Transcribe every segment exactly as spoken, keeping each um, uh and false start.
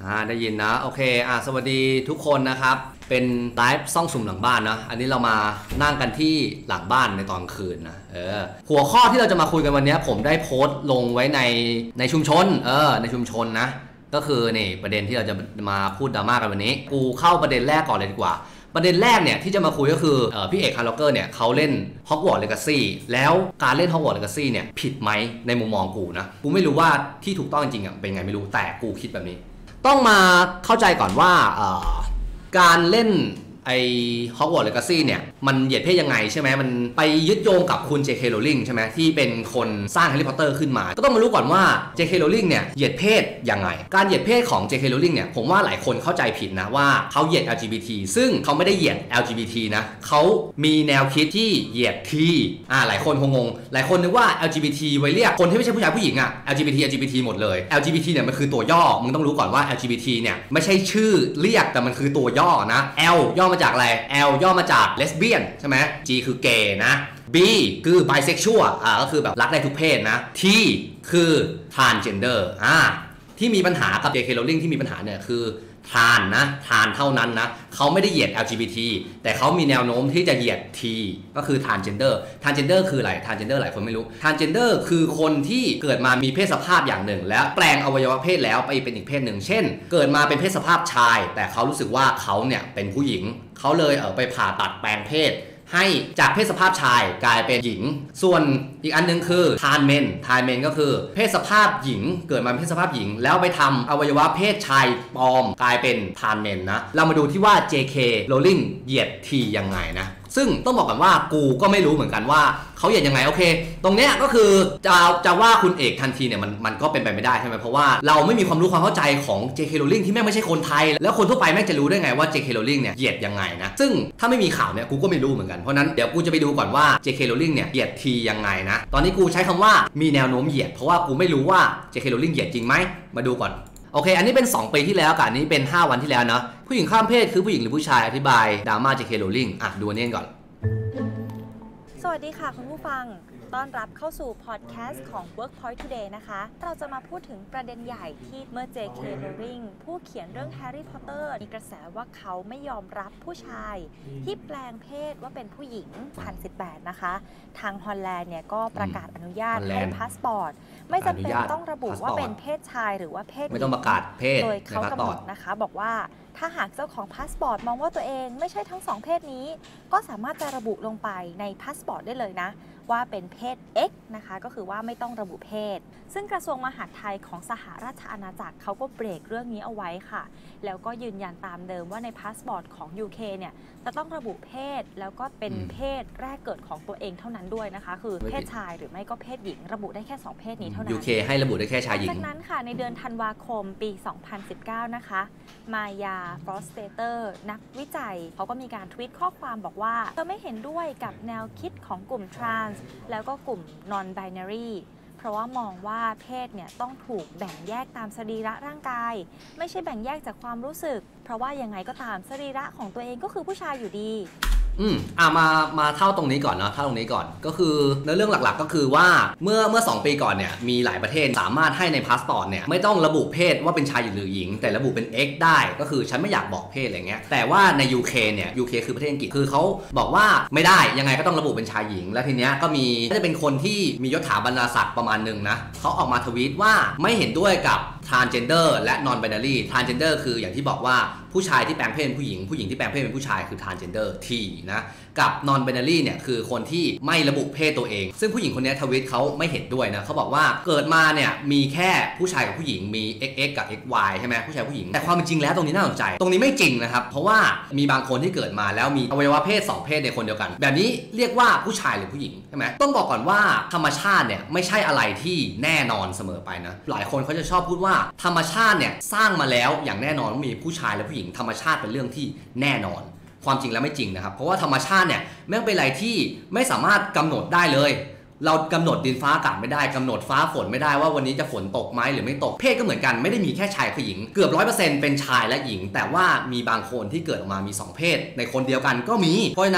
อ่าได้ยินนะโอเคอ่าสวัสดีทุกคนนะครับเป็นไลฟ์ซ่องสุ่มหลังบ้านนะอันนี้เรามานั่งกันที่หลังบ้านในตอนคืนนะเออหัวข้อที่เราจะมาคุยกันวันนี้ผมได้โพสต์ลงไว้ในในชุมชนเออในชุมชนนะก็คือนี่ประเด็นที่เราจะมาพูดดราม่ากันวันนี้กูเข้าประเด็นแรกก่อนเลยดีกว่าประเด็นแรกเนี่ยที่จะมาคุยก็คือเออพี่เอกฮาร์ล็อกเกอร์เนี่ยเขาเล่น Hogwarts Legacy แล้วการเล่น Hogwarts Legacy เนี่ยผิดไหมในมุมมองกูนะกูไม่รู้ว่าที่ถูกต้องจริงๆอ่ะเป็นไงไม่รู้แต่กูคิดแบบนี้ต้องมาเข้าใจก่อนว่าการเล่นไอ้ Hogwarts Legacy เนี่ยมันเหยียดเพศยังไงใช่ไหมมันไปยึดโยงกับคุณ เจ เค Rowling ใช่ไหมที่เป็นคนสร้าง Harry Potter ขึ้นมาก็ต้องมารู้ก่อนว่า เจ เค Rowling เนี่ยเหยียดเพศยังไงการเหยียดเพศของ เจ เค Rowling เนี่ยผมว่าหลายคนเข้าใจผิดนะว่าเขาเหยียด แอล จี บี ที ซึ่งเขาไม่ได้เหยียด แอล จี บี ที นะเขามีแนวคิดที่เหยียด T อ่าหลายคนคงงงหลายคนนึกว่า แอล จี บี ที ไว้เรียกคนที่ไม่ใช่ผู้ชายผู้หญิงอะ แอล จี บี ที แอล จี บี ที หมดเลย แอล จี บี ที เนี่ยมันคือตัวย่อมึงต้องรู้ก่อนว่า แอล จี บี ที เนี่ยไม่ใช่ชื่อเรียกแต่มันคือตัวย่อนะ L ย่อมาจากอะไร Lย่อมาจาก lesbian ใช่ไหม G คือ gay นะ B คือ bisexual อ่าก็คือแบบรักได้ทุกเพศนะ T คือ transgender อ่าที่มีปัญหากับ เจ เค Rowling ที่มีปัญหาเนี่ยคือทานนะทานเท่านั้นนะเขาไม่ได้เหยียด แอล จี บี ที แต่เขามีแนวโน้มที่จะเหยียด T ก็คือ transgender transgender คืออะไร transgender หลายคนไม่รู้ transgender คือคนที่เกิดมามีเพศสภาพอย่างหนึ่งแล้วแปลงอวัยวะเพศแล้วไปเป็นอีกเพศหนึ่งเช่นเกิดมาเป็นเพศสภาพชายแต่เขารู้สึกว่าเขาเนี่ยเป็นผู้หญิงเขาเลยเออไปผ่าตัดแปลงเพศให้จากเพศสภาพชายกลายเป็นหญิงส่วนอีกอันนึงคือทานเมนทานเมนก็คือเพศสภาพหญิงเกิดมาเป็นเพศสภาพหญิงแล้วไปทำอวัยวะเพศชายปลอมกลายเป็นทานเมนนะเรามาดูที่ว่า เจ เค Rowling เหยียด T ยังไงนะซึ่งต้องบอกกันว่ากูก็ไม่รู้เหมือนกันว่าเขาเหยียดยังไงโอเคตรงเนี้ยก็คือจะจะว่าคุณเอกทันทีเนี่ยมันมันก็เป็นไปไม่ได้ใช่ไหมเพราะว่าเราไม่มีความรู้ความเข้าใจของ เจ เค Rowling ที่แม่งไม่ใช่คนไทยแล้วคนทั่วไปแม่งจะรู้ได้ไงว่า เจ เค Rowling เนี่ยเหยียดยังไงนะซึ่งถ้าไม่มีข่าวเนี่ยกูก็ไม่รู้เหมือนกันเพราะนั้นเดี๋ยวกูจะไปดูก่อนว่า เจ เค Rowling เนี่ยเหยียด T ยังไงนะตอนนี้กูใช้คำว่ามีแนวโน้มเหยียดเพราะว่ากูไม่รู้ว่า เจ เค Rowling เหยียดจริงไหมมาดูก่อนโอเคอันนี้เป็นสองปีที่แล้วกับอันนี้เป็นห้าวันที่แล้วนะผู้หญิงข้ามเพศคือผู้หญิงหรือผู้ชายอธิบายดราม่า เจ เค Rowling อ่ะดูอันนี้ก่อนสวัสดีค่ะคุณผู้ฟังต้อนรับเข้าสู่พอดแคสต์ของ Workpoint Today นะคะเราจะมาพูดถึงประเด็นใหญ่ที่เมื่อ เจ เค Rowling ผู้เขียนเรื่อง Harry Potter มีกระแสว่าเขาไม่ยอมรับผู้ชายที่แปลงเพศว่าเป็นผู้หญิงหนึ่งพันสิบแปดนะคะทางฮอลแลนด์เนี่ยก็ประกาศอนุญาตให้พาสปอร์ตไม่จำเป็นต้องระบุว่าเป็นเพศชายหรือว่าเพศหญิงไม่ต้องประกาศเพศโดยเขากำหนดนะคะบอกว่าถ้าหากเจ้าของพาสปอร์ตมองว่าตัวเองไม่ใช่ทั้งสองเพศนี้ก็สามารถจะระบุลงไปในพาสปอร์ตได้เลยนะว่าเป็นเพศ X นะคะก็คือว่าไม่ต้องระบุเพศซึ่งกระทรวงมหาดไทยของสหราชอาณาจักรเขาก็เบรกเรื่องนี้เอาไว้ค่ะแล้วก็ยืนยันตามเดิมว่าในพาสปอร์ตของ ยู เค เนี่ยจะต้องระบุเพศแล้วก็เป็นเพศแรกเกิดของตัวเองเท่านั้นด้วยนะคะคือเพศชายหรือไม่ก็เพศหญิงระบุได้แค่สองเพศนี้เท่านั้นยู เค ให้ระบุได้แค่ชายหญิงจากนั้นค่ะในเดือนธันวาคมปีสองพันสิบเก้านะคะมายาฟรอสเตเตอร์นักวิจัยเขาก็มีการทวีตข้อความบอกว่าเธอไม่เห็นด้วยกับแนวคิดของกลุ่มทรานส์แล้วก็กลุ่ม non-binary เพราะว่ามองว่าเพศเนี่ยต้องถูกแบ่งแยกตามสรีระร่างกายไม่ใช่แบ่งแยกจากความรู้สึกเพราะว่ายังไงก็ตามสรีระของตัวเองก็คือผู้ชายอยู่ดีอืมอ่ะมามาเท่าตรงนี้ก่อนเนาะเท่าตรงนี้ก่อนก็คือในเรื่องหลักๆก็คือว่าเมื่อเมื่อสองปีก่อนเนี่ยมีหลายประเทศสามารถให้ในพาสปอร์ตเนี่ยไม่ต้องระบุเพศว่าเป็นชายหรือหญิงแต่ระบุเป็น X ได้ก็คือฉันไม่อยากบอกเพศอะไรเงี้ยแต่ว่าใน ยู เค เนี่ย ยู เค คือประเทศอังกฤษคือเขาบอกว่าไม่ได้ยังไงก็ต้องระบุเป็นชายหญิงแล้วทีเนี้ยก็มีก็จะเป็นคนที่มียศถาบรรดาศักดิ์ประมาณนึงนะเขาออกมาทวีตว่าไม่เห็นด้วยกับ transgender และ non-binary transgender คืออย่างที่บอกว่าผู้ชายที่แปลงเพศเป็นผู้หญิงผู้หญิงที่แปลงเพศเป็นผู้ชายคือ transgender T นะกับ non-binary เนี่ยคือคนที่ไม่ระบุเพศตัวเองซึ่งผู้หญิงคนนี้ทวีตเขาไม่เห็นด้วยนะเขาบอกว่าเกิดมาเนี่ยมีแค่ผู้ชายกับผู้หญิงมี เอ็กซ์ เอ็กซ์ กับ เอ็กซ์ วาย ใช่ไหมผู้ชายผู้หญิงแต่ความเป็นจริงแล้วตรงนี้น่าสนใจตรงนี้ไม่จริงนะครับเพราะว่ามีบางคนที่เกิดมาแล้วมีอวัยวะเพศสองเพศในคนเดียวกันแบบนี้เรียกว่าผู้ชายหรือผู้หญิงใช่ไหมต้องบอกก่อนว่าธรรมชาติเนี่ยไม่ใช่อะไรที่แน่นอนเสมอไปนะหลายคนเขาจะชอบพูดว่าธรรมชาติเนี่ยสร้างมาแล้วอย่างแน่นอนว่ามีผู้ชายและผู้หญิงธรรมชาติเป็นเรื่องที่แน่นอนความจริงแล้วไม่จริงนะครับเพราะว่าธรรมชาติเนี่ยแม่งเป็นอะไรที่ไม่สามารถกำหนดได้เลยเรากำหนดดินฟ้าอากาศไม่ได้กำหนดฟ้าฝนไม่ได้ว่าวันนี้จะฝนตกไหมหรือไม่ตกเพศก็เหมือนกันไม่ได้มีแค่ชายกับหญิงเกือบ ร้อยเปอร์เซ็นต์ เป็นชายและหญิงแต่ว่ามีบางคนที่เกิดออกมามีสองเพศในคนเดียวกันก็มีเพราะฉะนั้น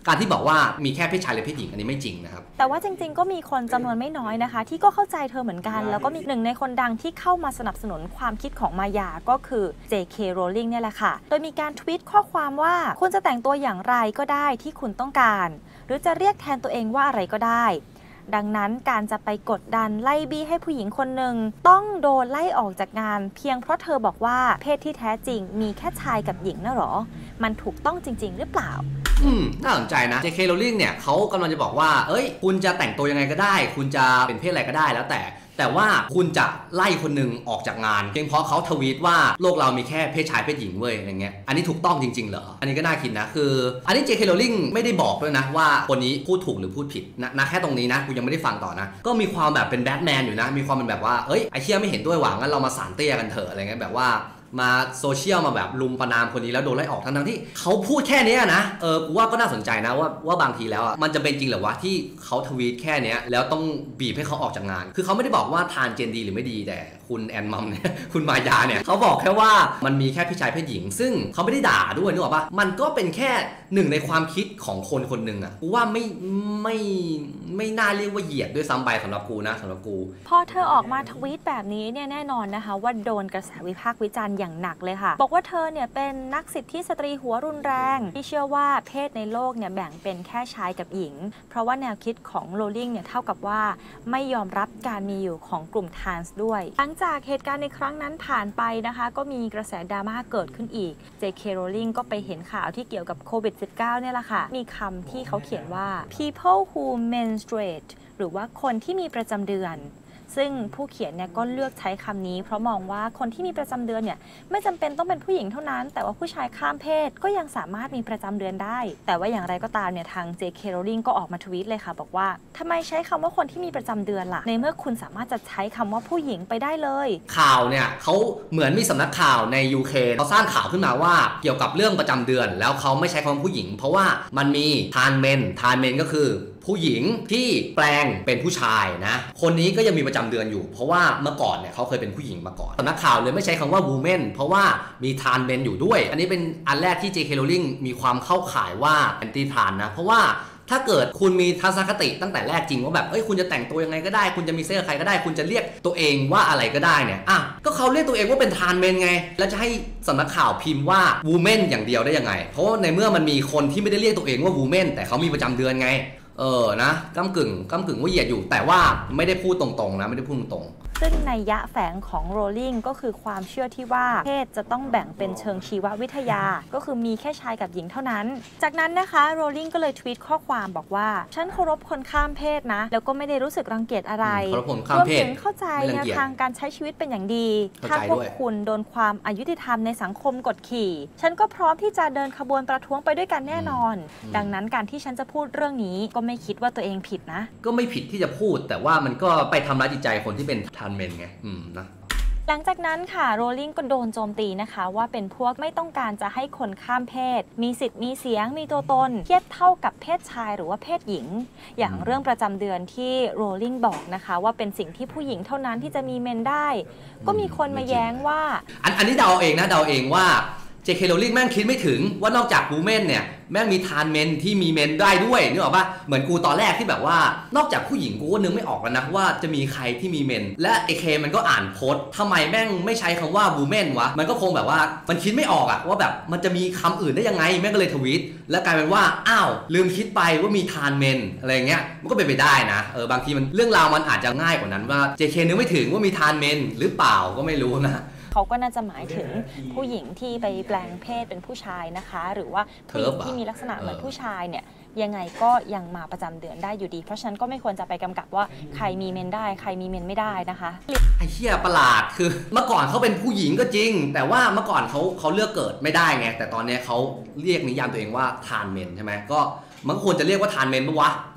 การที่บอกว่ามีแค่เพศชายและเพศหญิงอันนี้ไม่จริงนะครับแต่ว่าจริงๆก็มีคนจำนวนไม่น้อยนะคะที่ก็เข้าใจเธอเหมือนกันแล้วก็มีหนึ่งในคนดังที่เข้ามาสนับสนุนความคิดของมายาก็คือ เจ เค Rowling เนี่ยแหละค่ะโดยมีการทวีตข้อความว่าคุณจะแต่งตัวอย่างไรก็ได้ที่คุณต้องการหรือจะเรียกแทนตัวเองว่าอะไรก็ได้ดังนั้นการจะไปกดดันไล่บี้ให้ผู้หญิงคนหนึ่งต้องโดนไล่ออกจากงานเพียงเพราะเธอบอกว่าเพศที่แท้จริงมีแค่ชายกับหญิงนะหรอมันถูกต้องจริงๆหรือเปล่าอืมน่าสนใจนะ เจ เค Rowling เนี่ยเขากำลังจะบอกว่าเอ้ยคุณจะแต่งตัวยังไงก็ได้คุณจะเป็นเพศอะไรก็ได้แล้วแต่แต่ว่าคุณจะไล่คนหนึ่งออกจากงานเพียงเพราะเขาทวีตว่าโลกเรามีแค่เพศชายเพศหญิงเว้ยอะไรเงี้ยอันนี้ถูกต้องจริงๆเหรออันนี้ก็น่าคิดนะคืออันนี้ เจ เค Rowling ไม่ได้บอกด้วยนะว่าคนนี้พูดถูกหรือพูดผิดนะนะแค่ตรงนี้นะกูยังไม่ได้ฟังต่อนะก็มีความแบบเป็นแบทแมนอยู่นะมีความเป็นแบบว่าเอ้ยไอ้เชี่ยไม่เห็นด้วยหวังงั้นเรามาสานเตี้ยกันเถอะอะไรเงี้ยแบบว่ามาโซเชียลมาแบบลุมประนามคนนี้แล้วโดนไล่ออกทั้งๆที่เขาพูดแค่นี้นะเออกูว่าก็น่าสนใจนะว่าว่าบางทีแล้วอ่ะมันจะเป็นจริงเหรอวะที่เขาทวีตแค่นี้แล้วต้องบีบให้เขาออกจากงานคือเขาไม่ได้บอกว่าทานเจนดีหรือไม่ดีแต่คุณแอนมัมเนี่ยคุณมายาเนี่ยเขาบอกแค่ว่ามันมีแค่เพศชายเพศหญิงซึ่งเขาไม่ได้ด่าด้วยนึกออกปะมันก็เป็นแค่หนึ่งในความคิดของคนคนหนึ่งอ่ะกูว่าไม่ไม่ไม่น่าเรียกว่าเหยียดด้วยซ้ำไปสำหรับกูนะสำหรับกูพอเธอออกมาทวีตแบบนี้เนี่ยแน่นอนนะคะว่าโดนกระแสวิพากษ์วิจารณ์อย่างหนักเลยค่ะบอกว่าเธอเนี่ยเป็นนักสิทธิสตรีหัวรุนแรงที่เชื่อว่าเพศในโลกเนี่ยแบ่งเป็นแค่ชายกับหญิงเพราะว่าแนวคิดของโรลลิงเนี่ยเท่ากับว่าไม่ยอมรับการมีอยู่ของกลุ่มทรานส์ด้วยหลังจากเหตุการณ์ในครั้งนั้นผ่านไปนะคะก็มีกระแสดราม่าเกิดขึ้นอีก เจ เค Rowling ก็ไปเห็นข่าวที่เกี่ยวกับโควิด สิบเก้า เนี่ยแหละค่ะมีคำที่เขาเขียนว่า people who menstruate หรือว่าคนที่มีประจำเดือนซึ่งผู้เขียนเนี่ยก็เลือกใช้คำนี้เพราะมองว่าคนที่มีประจำเดือนเนี่ยไม่จำเป็นต้องเป็นผู้หญิงเท่านั้นแต่ว่าผู้ชายข้ามเพศก็ยังสามารถมีประจำเดือนได้แต่ว่าอย่างไรก็ตามเนี่ยทาง เจ เค Rowling ก็ออกมาทวีตเลยค่ะบอกว่าทำไมใช้คำว่าคนที่มีประจำเดือนล่ะในเมื่อคุณสามารถจะใช้คำว่าผู้หญิงไปได้เลยข่าวเนี่ยเขาเหมือนมีสำนักข่าวใน ยู เค เขาสร้างข่าวขึ้นมาว่าเกี่ยวกับเรื่องประจำเดือนแล้วเขาไม่ใช้คำว่าผู้หญิงเพราะว่ามันมีทานเมนทานเมนก็คือผู้หญิงที่แปลงเป็นผู้ชายนะคนนี้ก็ยังมีประจำเดือนอยู่เพราะว่าเมื่อก่อนเนี่ยเขาเคยเป็นผู้หญิงมาก่อนสำนักข่าวเลยไม่ใช้คำว่า woman เพราะว่ามีทานเมนอยู่ด้วยอันนี้เป็นอันแรกที่ เจ เค Rowling มีความเข้าข่ายว่า anti ทานนะเพราะว่าถ้าเกิดคุณมีทัศนคติตั้งแต่แรกจริงว่าแบบเอ้ยคุณจะแต่งตัวยังไงก็ได้คุณจะมีเซ็กกับใครก็ได้คุณจะเรียกตัวเองว่าอะไรก็ได้เนี่ยอ่ะก็เขาเรียกตัวเองว่าเป็นทานเมนไงแล้วจะให้สำนักข่าวพิมพ์ว่า woman อย่างเดียวได้ยังไงเพราะในเมื่อมันมีคนที่ไม่ได้เรียกตัวเองว่า woman แต่เขามีประจำเดือนไงเออนะก้ำกึ่งก้ำกึ่งว่าเหยียดอยู่แต่ว่าไม่ได้พูดตรงๆนะไม่ได้พูดตรงซึ่งนัยยะแฝงของโรลลิงก็คือความเชื่อที่ว่าเพศจะต้องแบ่งเป็นเชิงชีววิทยาก็คือมีแค่ชายกับหญิงเท่านั้นจากนั้นนะคะโรลลิงก็เลยทวีตข้อความบอกว่าฉันเคารพคนข้ามเพศนะแล้วก็ไม่ได้รู้สึกรังเกียจอะไรเคารพคนข้ามเพศรวมถึงเข้าใจแนวทางการใช้ชีวิตเป็นอย่างดีถ้าพวกคุณโดนความอายุติธรรมในสังคมกดขี่ฉันก็พร้อมที่จะเดินขบวนประท้วงไปด้วยกันแน่นอนดังนั้นการที่ฉันจะพูดเรื่องนี้ก็ไม่คิดว่าตัวเองผิดนะก็ไม่ผิดที่จะพูดแต่ว่ามันก็ไปทำร้ายจิตใจคนที่เป็นทานเมนไงอืมนะหลังจากนั้นค่ะโรลลิงก็โดนโจมตีนะคะว่าเป็นพวกไม่ต้องการจะให้คนข้ามเพศมีสิทธิ์มีเสียงมีตัวตนเทียบเท่ากับเพศชายหรือว่าเพศหญิงอย่างเรื่องประจำเดือนที่โรลลิงบอกนะคะว่าเป็นสิ่งที่ผู้หญิงเท่านั้นที่จะมีเมนได้ก็มีคนมาแย้งว่าอันอันนี้เดาเองนะเดาเองว่า เจ เค Rowling แม่งคิดไม่ถึงว่านอกจากวูแมนเนี่ยแม่งมีทานเมนที่มีเมนได้ด้วยนึกออกปะเหมือนกูตอนแรกที่แบบว่านอกจากผู้หญิงกูก็นึกไม่ออกแล้วนะว่าจะมีใครที่มีเมนและไอเคมันก็อ่านโพสทำไมแม่งไม่ใช้คำว่าวูแมนวะมันก็คงแบบว่ามันคิดไม่ออกอะว่าแบบมันจะมีคำอื่นได้ยังไงแม่งก็เลยทวีตแล้วกลายเป็นว่าอ้าวลืมคิดไปว่ามีทานเมนอะไรเงี้ยมันก็เป็นไปได้นะเออบางทีมันเรื่องราวมันอาจจะง่ายกว่านั้นว่า เจ เค นึกไม่ถึงว่ามีทานเมนหรือเปล่าก็ไม่รู้นะเขาก็น่าจะหมายถึงผู้หญิงที่ไปแปลงเพศเป็นผู้ชายนะคะหรือว่าผู้หญิงที่มีลักษณะเหมือนผู้ชายเนี่ยยังไงก็ยังมาประจำเดือนได้อยู่ดีเพราะฉะนั้นก็ไม่ควรจะไปกำกับว่าใครมีเมนได้ใครมีเมนไม่ได้นะคะไอ้เหี้ยประหลาดคือเมื่อก่อนเขาเป็นผู้หญิงก็จริงแต่ว่าเมื่อก่อนเขาเขาเลือกเกิดไม่ได้ไงแต่ตอนนี้เขาเรียกนิยามตัวเองว่าทานเมนใช่ไหมก็มันควรจะเรียกว่าทานเมนปะวะ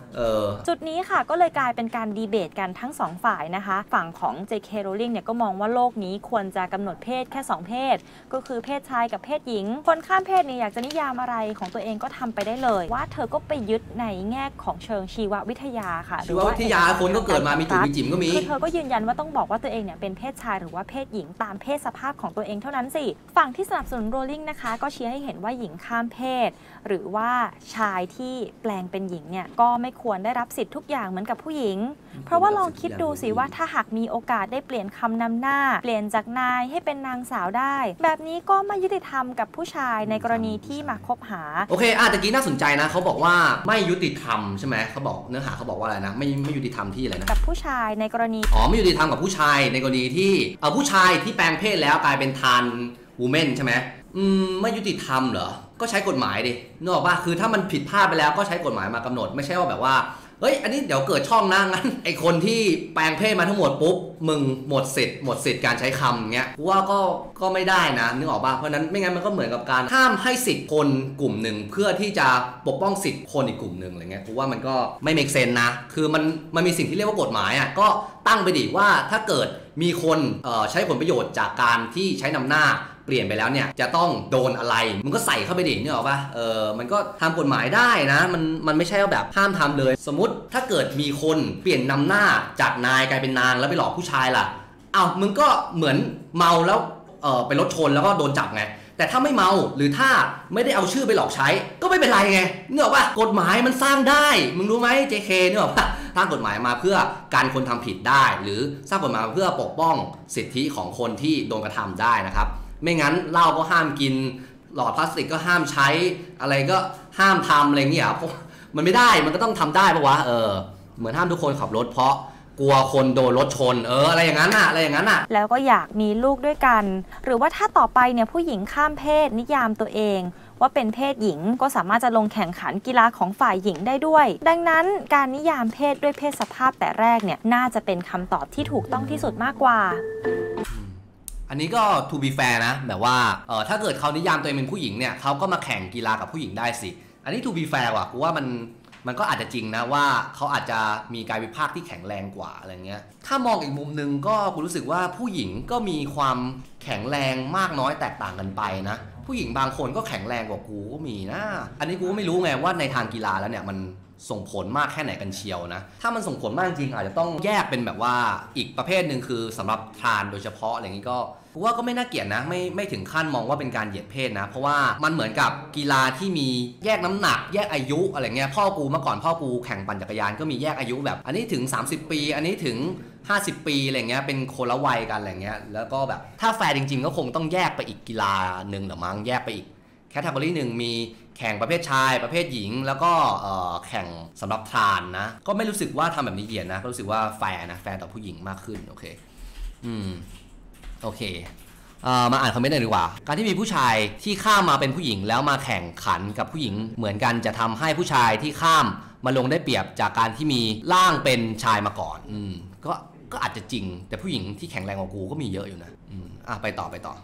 เออจุดนี้ค่ะก็เลยกลายเป็นการดีเบตกันทั้งสองฝ่ายนะคะฝั่งของ เจ เค Rowling เนี่ยก็มองว่าโลกนี้ควรจะกำหนดเพศแค่สองเพศก็คือเพศชายกับเพศหญิงคนข้ามเพศเนี่ยอยากจะนิยามอะไรของตัวเองก็ทำไปได้เลยว่าเธอก็ไปยึดในแง่ของเชิงชีววิทยาค่ะชีววิทยาคนก็เกิดมามีจุดมีจิ๋มก็มีคือเธอก็ยืนยันว่าต้องบอกว่าตัวเองเนี่ยเป็นเพศชายหรือว่าเพศหญิงตามเพศสภาพของตัวเองเท่านั้นสิฝั่งที่สนับสนุน Rowling นะคะก็ชี้ให้เห็นว่าหญิงข้ามเพศหรือว่าชายที่แปลงเป็นหญิงเนี่ยก็ไม่ควรได้รับสิทธิ์ทุกอย่างเหมือนกับผู้หญิงเพราะว่าลองคิดดูสิว่าถ้าหากมีโอกาสได้เปลี่ยนคำนำหน้าเปลี่ยนจากนายให้เป็นนางสาวได้แบบนี้ก็ไม่ยุติธรรมกับผู้ชายในกรณีที่มาคบหาโอเคอ่ะตะกี้น่าสนใจนะเขาบอกว่าไม่ยุติธรรมใช่ไหมเขาบอกเนื้อหาเขาบอกว่าอะไรนะไม่ไม่ยุติธรรมที่อะไรนะกับผู้ชายในกรณีอ๋อไม่ยุติธรรมกับผู้ชายในกรณีที่เออผู้ชายที่แปลงเพศแล้วกลายเป็นทรานวูแมนใช่ไหมอืมไม่ยุติธรรมเหรอก็ใช้กฎหมายดินึกออกป่ะคือถ้ามันผิดพลาดไปแล้วก็ใช้กฎหมายมากำหนดไม่ใช่ว่าแบบว่าเฮ้ยอันนี้เดี๋ยวเกิดช่องนะงั้นไอคนที่แปลงเพศมาทั้งหมดปุ๊บมึงหมดสิทธิ์หมดสิทธิ์การใช้คำเงี้ยกูว่าก็ก็ไม่ได้นะนึกออกป่ะเพราะนั้นไม่งั้นมันก็เหมือนกับการห้ามให้สิทธิ์คนกลุ่มหนึ่งเพื่อที่จะปกป้องสิทธิ์คนอีกกลุ่มหนึ่งอะไรเงี้ยกูว่ามันก็ไม่เมคเซนนะคือมันมันมีสิ่งที่เรียกว่ากฎหมายอ่ะก็ตั้งไปดิว่าถ้าเกิดมีคนเอ่อใช้ผลประโยชน์จากการที่ใช้นำหน้าเปลี่ยนไปแล้วเนี่ยจะต้องโดนอะไรมึงก็ใส่เข้าไปดิเนี่ยหรอป่ะเออมันก็ทำกฎหมายได้นะมันมันไม่ใช่ว่าแบบห้ามทำเลยสมมติถ้าเกิดมีคนเปลี่ยนนำหน้าจากนายกลายเป็นนางแล้วไปหลอกผู้ชายล่ะอ้าวมึงก็เหมือนเมาแล้วเออไปรถชนแล้วก็โดนจับไงแต่ถ้าไม่เมาหรือถ้าไม่ได้เอาชื่อไปหลอกใช้ก็ไม่เป็นไรไงเนี่ยหรอป่ะกฎหมายมันสร้างได้มึงรู้ไหม เจ เค เนี่ยหรอป่ะสร้างกฎหมายมาเพื่อการคนทำผิดได้หรือสร้างกฎหมายมาเพื่อปกป้องสิทธิของคนที่โดนกระทำได้นะครับไม่งั้นเหล้าก็ห้ามกินหลอดพลาสติกก็ห้ามใช้อะไรก็ห้ามทำอะไรเงี้ยเพราะมันไม่ได้มันก็ต้องทำได้ปะวะเออเหมือนห้ามทุกคนขับรถเพราะกลัวคนโดนรถชนเอออะไรอย่างนั้นอะอะไรอย่างนั้นอะแล้วก็อยากมีลูกด้วยกันหรือว่าถ้าต่อไปเนี่ยผู้หญิงข้ามเพศนิยามตัวเองว่าเป็นเพศหญิงก็สามารถจะลงแข่งขันกีฬาของฝ่ายหญิงได้ด้วยดังนั้นการนิยามเพศด้วยเพศสภาพแต่แรกเนี่ยน่าจะเป็นคำตอบที่ถูกต้องที่สุดมากกว่าอันนี้ก็ to be fair นะแบบว่าเออถ้าเกิดเขานิยามตัวเองเป็นผู้หญิงเนี่ยเขาก็มาแข่งกีฬากับผู้หญิงได้สิอันนี้ to be fair ว่ะกูว่ามันมันก็อาจจะจริงนะว่าเขาอาจจะมีกายวิภาคที่แข็งแรงกว่าอะไรเงี้ยถ้ามองอีกมุมนึงก็กูรู้สึกว่าผู้หญิงก็มีความแข็งแรงมากน้อยแตกต่างกันไปนะผู้หญิงบางคนก็แข็งแรงกว่ากูก็มีนะอันนี้กูก็ไม่รู้ไงว่าในทางกีฬาแล้วเนี่ยมันส่งผลมากแค่ไหนกันเชียวนะถ้ามันส่งผลมากจริงอาจจะต้องแยกเป็นแบบว่าอีกประเภทหนึ่งคือสำหรับทรานโดยเฉพาะอะไรอย่างนี้ก็กูว่าก็ไม่น่าเกลียดนะไม่ไม่ถึงขั้นมองว่าเป็นการเหยียดเพศนะเพราะว่ามันเหมือนกับกีฬาที่มีแยกน้ำหนักแยกอายุอะไรเงี้ยพ่อกูเมื่อก่อนพ่อกูแข่งปั่นจักรยานก็มีแยกอายุแบบอันนี้ถึงสามสิบปีอันนี้ถึงห้าสิบปีอะไรเงี้ยเป็นคนละวัยกันอะไรเงี้ยแล้วก็แบบถ้าแฟร์จริงๆก็คงต้องแยกไปอีกกีฬาหนึ่งหรือมั้งแยกไปอีกแคตตากรีหนึ่งมีแข่งประเภทชายประเภทหญิงแล้วก็แข่งสำหรับทรานนะก็ไม่รู้สึกว่าทำแบบนี้เหยียดนะก็รู้สึกว่าแฟร์นะแฟร์ต่อผู้หญิงมากขึ้นโอเคอืมโอเคเอ่อมาอ่านคอมเมนต์หน่อยดีกว่าการที่มีผู้ชายที่ข้ามมาเป็นผู้หญิงแล้วมาแข่งขันกับผู้หญิงเหมือนกันจะทำให้ผู้ชายที่ข้ามมาลงได้เปรียบจากการที่มีร่างเป็นชายมาก่อนอืมก็ก็อาจจะจริงแต่ผู้หญิงที่แข็งแรงกว่ากูก็มีเยอะอยู่นะอืมอ่ะไปต่อไปต่อ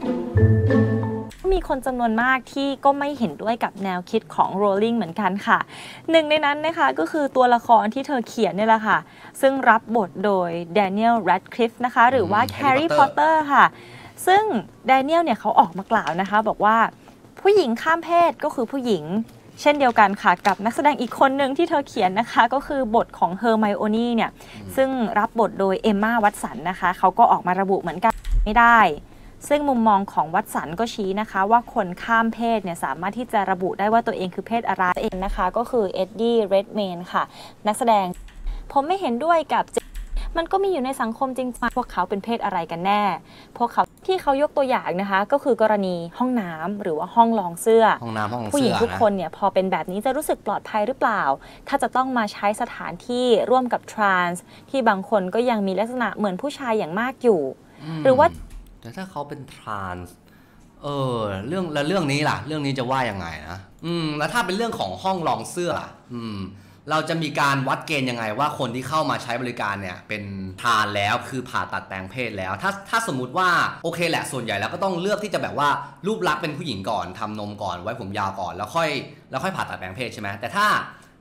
มีคนจำนวนมากที่ก็ไม่เห็นด้วยกับแนวคิดของ Rowling เหมือนกันค่ะหนึ่งในนั้นนะคะก็คือตัวละครที่เธอเขียนนี่แหละค่ะซึ่งรับบทโดย Daniel Radcliffe นะคะหรือว่า Harry Potter ค่ะซึ่ง Daniel เนี่ยเขาออกมากล่าวนะคะบอกว่าผู้หญิงข้ามเพศก็คือผู้หญิงเช่นเดียวกันค่ะกับนักแสดงอีกคนหนึ่งที่เธอเขียนนะคะก็คือบทของ Hermione เนี่ยซึ่งรับบทโดย Emma Watson นะคะเขาก็ออกมาระบุเหมือนกันไม่ได้ซึ่งมุมมองของวัตสันก็ชี้นะคะว่าคนข้ามเพศเนี่ยสามารถที่จะระบุได้ว่าตัวเองคือเพศอะไรเองนะคะก็คือเอ็ดดี้ เรดเมนค่ะนักแสดงผมไม่เห็นด้วยกับมันก็มีอยู่ในสังคมจริงๆพวกเขาเป็นเพศอะไรกันแน่พวกเขาที่เขายกตัวอย่างนะคะก็คือกรณีห้องน้ำหรือว่าห้องรองเสื้อห้องน้ำห้องเสื้อผู้หญิงทุกคนเนี่ยพอเป็นแบบนี้จะรู้สึกปลอดภัยหรือเปล่าถ้าจะต้องมาใช้สถานที่ร่วมกับทรานส์ที่บางคนก็ยังมีลักษณะเหมือนผู้ชายอย่างมากอยู่หรือว่าแต่ถ้าเขาเป็นทรานส์เออเรื่องแล้วเรื่องนี้ล่ะเรื่องนี้จะว่ายังไงนะอืมแล้วถ้าเป็นเรื่องของห้องรองเสื้ออืมเราจะมีการวัดเกณฑ์ยังไงว่าคนที่เข้ามาใช้บริการเนี่ยเป็นทรานแล้วคือผ่าตัดแปลงเพศแล้วถ้าถ้าสมมุติว่าโอเคแหละส่วนใหญ่แล้วก็ต้องเลือกที่จะแบบว่ารูปลักษณ์เป็นผู้หญิงก่อนทำนมก่อนไว้ผมยาวก่อนแล้วค่อยแล้วค่อยผ่าตัดแปลงเพศใช่ไหมแต่ถ้า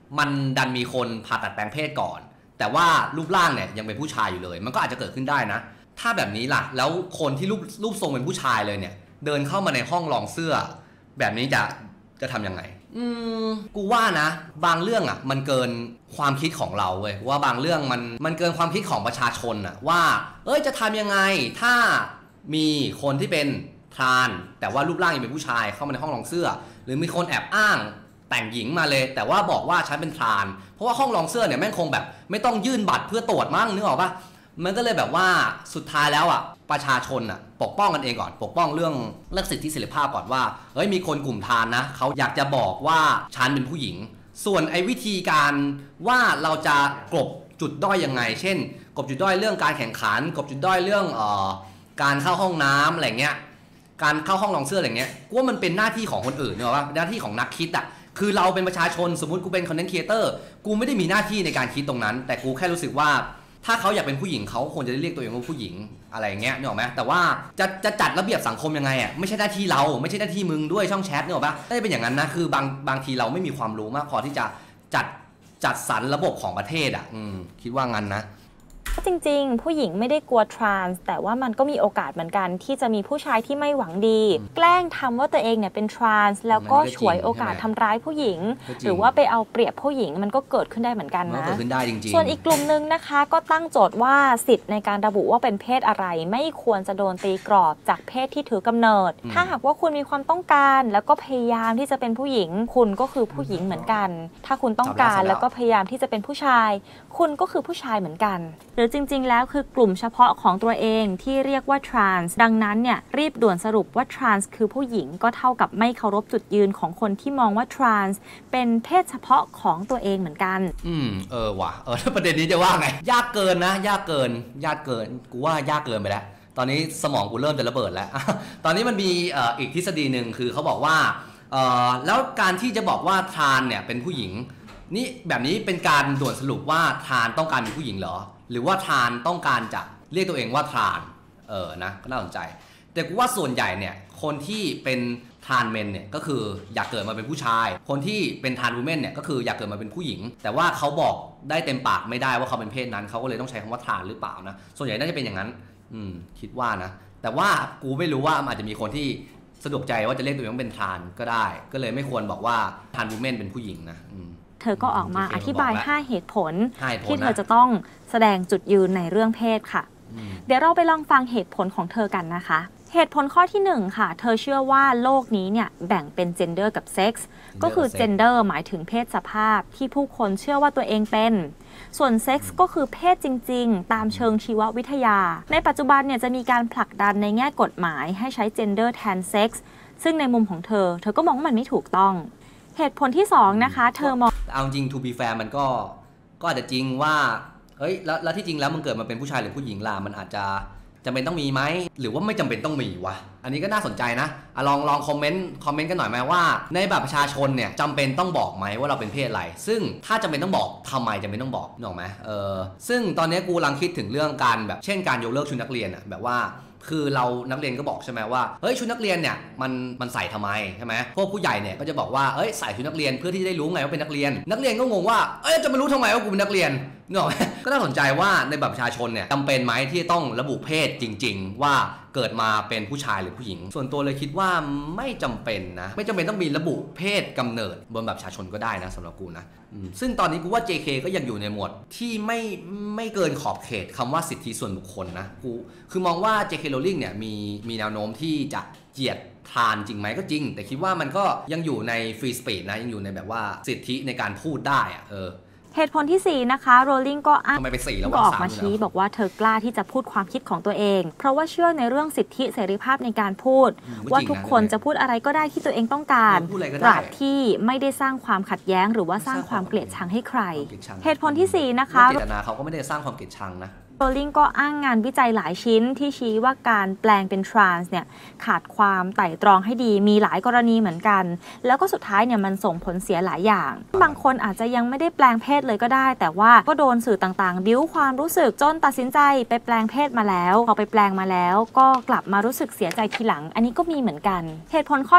มันดันมีคนผ่าตัดแปลงเพศก่อนแต่ว่ารูปร่างเนี่ยยังเป็นผู้ชายอยู่เลยมันก็อาจจะเกิดขึ้นได้นะถ้าแบบนี้ล่ะแล้วคนที่รูปรูปทรงเป็นผู้ชายเลยเนี่ยเดินเข้ามาในห้องลองเสื้อแบบนี้จะจะทำยังไงอืมกูว่านะบางเรื่องอ่ะมันเกินความคิดของเราเว้ยว่าบางเรื่องมันมันเกินความคิดของประชาชนอ่ะว่าเอ้ยจะทำยังไงถ้ามีคนที่เป็นทรานแต่ว่ารูปร่างยังเป็นผู้ชายเข้ามาในห้องลองเสื้อหรือมีคนแอบอ้างแต่งหญิงมาเลยแต่ว่าบอกว่าฉันเป็นทรานเพราะว่าห้องลองเสื้อเนี่ยแม่งคงแบบไม่ต้องยื่นบัตรเพื่อตรวจมั้งนึกออกปะมันก็เลยแบบว่าสุดท้ายแล้วอ่ะประชาชนอ่ะปกป้องกันเองก่อนปกป้องเรื่องเรื่องสิทธิเสรีภาพก่อนว่าเฮ้ยมีคนกลุ่มทานนะเขาอยากจะบอกว่าฉันเป็นผู้หญิงส่วนไอ้วิธีการว่าเราจะกลบจุดด้อยยังไงเช่นกลบจุดด้อยเรื่องการแข่งขันกลบจุดด้อยเรื่องเอ่อการเข้าห้องน้ำอะไรเงี้ยการเข้าห้องลองเสื้ออะไรเงี้ยกูว่ามันเป็นหน้าที่ของคนอื่นเนอะว่าหน้าที่ของนักคิดอ่ะคือเราเป็นประชาชนสมมุติกูเป็นคอนเทนต์ครีเอเตอร์กูไม่ได้มีหน้าที่ในการคิดตรงนั้นแต่กูแค่รู้สึกว่าถ้าเขาอยากเป็นผู้หญิงเขาควรจะได้เรียกตัวเองว่าผู้หญิงอะไรเงี้ยนึกออกไหมแต่ว่าจะจะจัดระเบียบสังคมยังไงอ่ะไม่ใช่หน้าที่เราไม่ใช่หน้าที่มึงด้วยช่องแชทนึกออกปะถ้าเป็นอย่างนั้นนะคือบางบางทีเราไม่มีความรู้มากพอที่จะจัดจัดสรรระบบของประเทศอ่ะอืมคิดว่างั้นนะจริงๆผู้หญิงไม่ได้กลัวทรานส์แต่ว่ามันก็มีโอกาสเหมือนกันที่จะมีผู้ชายที่ไม่หวังดีแกล้งทำว่าตัวเองเนี่ยเป็นทรานส์แล้วก็ฉวยโอกาสทำร้ายผู้หญิงหรือว่าไปเอาเปรียบผู้หญิงมันก็เกิดขึ้นได้เหมือนกันนะส่วนอีกกลุ่มนึงนะคะก็ตั้งโจทย์ว่าสิทธิ์ในการระบุว่าเป็นเพศอะไรไม่ควรจะโดนตีกรอบจากเพศที่ถือกำเนิดถ้าหากว่าคุณมีความต้องการแล้วก็พยายามที่จะเป็นผู้หญิงคุณก็คือผู้หญิงเหมือนกันถ้าคุณต้องการแล้วก็พยายามที่จะเป็นผู้ชายคุณก็คือผู้ชายเหมือนกันหรือจริงๆแล้วคือกลุ่มเฉพาะของตัวเองที่เรียกว่าทรานส์ดังนั้นเนี่ยรีบด่วนสรุปว่าทรานส์คือผู้หญิงก็เท่ากับไม่เคารพจุดยืนของคนที่มองว่าทรานส์เป็นเพศเฉพาะของตัวเองเหมือนกันอืมเออว่ะเออประเด็นนี้จะว่าไงยากเกินนะยากเกินยากเกินกูว่ายากเกินไปแล้วตอนนี้สมองกูเริ่มจะระเบิดแล้วตอนนี้มันมีเอ่ออีกทฤษฎีหนึ่งคือเขาบอกว่าเอ่อแล้วการที่จะบอกว่าทรานเนี่ยเป็นผู้หญิงนี่แบบนี้เป็นการด่วนสรุปว่าทรานต้องการเป็นผู้หญิงเหรอหรือว่าทรานต้องการจะเรียกตัวเองว่าทรานเออนะก็น่าสนใจแต่กูว่าส่วนใหญ่เนี่ยคนที่เป็นทรานเมนเนี่ยก็คืออยากเกิดมาเป็นผู้ชายคนที่เป็นทรานวูแมนเนี่ยก็คืออยากเกิดมาเป็นผู้หญิงแต่ว่าเขาบอกได้เต็มปากไม่ได้ว่าเขาเป็นเพศนั้นเขาก็เลยต้องใช้คำว่าทรานหรือเปล่านะส่วนใหญ่น่าจะเป็นอย่างนั้นอืมคิดว่านะแต่ว่ากูไม่รู้ว่ามันอาจจะมีคนที่สะดวกใจว่าจะเรียกตัวเองว่าเป็นทรานก็ได้ก็เลยไม่ควรบอกว่าทรานวูแมนเป็นผู้หญิงนะเธอก็ออกมาอธิบายห้าเหตุผลที่เธอจะต้องแสดงจุดยืนในเรื่องเพศค่ะเดี๋ยวเราไปลองฟังเหตุผลของเธอกันนะคะเหตุผลข้อที่หนึ่งค่ะเธอเชื่อว่าโลกนี้เนี่ยแบ่งเป็นเจนเดอร์กับเซ็กส์ก็คือเจนเดอร์หมายถึงเพศสภาพที่ผู้คนเชื่อว่าตัวเองเป็นส่วนเซ็กส์ก็คือเพศจริงๆตามเชิงชีววิทยาในปัจจุบันเนี่ยจะมีการผลักดันในแง่กฎหมายให้ใช้เจนเดอร์แทนเซ็กส์ซึ่งในมุมของเธอเธอก็มองว่ามันไม่ถูกต้องเหตุผลที่สองนะคะเธอมองเอาจริง to be fair มันก็ก็อาจจะจริงว่าเฮ้ยแล้วแล้วที่จริงแล้วมันเกิดมาเป็นผู้ชายหรือผู้หญิงล่ะมันอาจจะจำเป็นต้องมีไหมหรือว่าไม่จำเป็นต้องมีวะอันนี้ก็น่าสนใจนะอะลองลองคอมเมนต์คอมเมนต์กันหน่อยไหมว่าในบัตรประชาชนเนี่ยจำเป็นต้องบอกไหมว่าเราเป็นเพศอะไรซึ่งถ้าจำเป็นต้องบอกทำไมจำเป็นต้องบอกนึกออกไหมเออซึ่งตอนนี้กูกำลังคิดถึงเรื่องการแบบเช่นการยกเลิกชุดนักเรียนอะแบบว่าคือเรานักเรียนก็บอกใช่ไหมว่าเฮ้ยชุดนักเรียนเนี่ยมันมันใส่ทำไมใช่ไหมพวกผู้ใหญ่เนี่ยก็จะบอกว่าเอ้ยใส่ชุดนักเรียนเพื่อที่จะได้รู้ไงว่าเป็นนักเรียนนักเรียนก็งงว่าเอ้ยจะไม่รู้ทำไมว่ากูเป็นนักเรียนเนอะก็น่าสนใจว่าในบัตรประชาชนเนี่ยจำเป็นไหมที่ต้องระบุเพศจริงๆว่าเกิดมาเป็นผู้ชายหรือผู้หญิงส่วนตัวเลยคิดว่าไม่จำเป็นนะไม่จำเป็นต้องมีระบุเพศกำเนิดบนบัตรประชาชนก็ได้นะสำหรับกูนะซึ่งตอนนี้กูว่า เจ เค ก็ยังอยู่ในหมวดที่ไม่ไม่เกินขอบเขตคำว่าสิทธิส่วนบุคคลนะกูคือมองว่า เจ เค Rowling เนี่ยมีมีแนวโน้มที่จะเหยียดทานจริงไหมก็จริงแต่คิดว่ามันก็ยังอยู่ในฟรีสปีดนะยังอยู่ในแบบว่าสิทธิในการพูดได้อะเออเหตุผลที่สี่นะคะโรลลิงก็อ้างก็ออกมาชี้บอกว่าเธอกล้าที่จะพูดความคิดของตัวเองเพราะว่าเชื่อในเรื่องสิทธิเสรีภาพในการพูดว่าทุกคนจะพูดอะไรก็ได้ที่ตัวเองต้องการตราบที่ไม่ได้สร้างความขัดแย้งหรือว่าสร้างความเกลียดชังให้ใครเหตุผลที่สี่นะคะเจตนาเขาก็ไม่ได้สร้างความเกลียดชังนะโรลลิงก็อ้างงานวิจัยหลายชิ้นที่ชี้ว่าการแปลงเป็นทรานส์เนี่ยขาดความไต่ตรองให้ดีมีหลายกรณีเหมือนกันแล้วก็สุดท้ายเนี่ยมันส่งผลเสียหลายอย่างบางคนอาจจะยังไม่ได้แปลงเพศเลยก็ได้แต่ว่าก็โดนสื่อต่างๆบิ้วความรู้สึกจนตัดสินใจไปแปลงเพศมาแล้วพอไปแปลงมาแล้วก็กลับมารู้สึกเสียใจทีหลังอันนี้ก็มีเหมือนกันเหตุผลข้อที่อ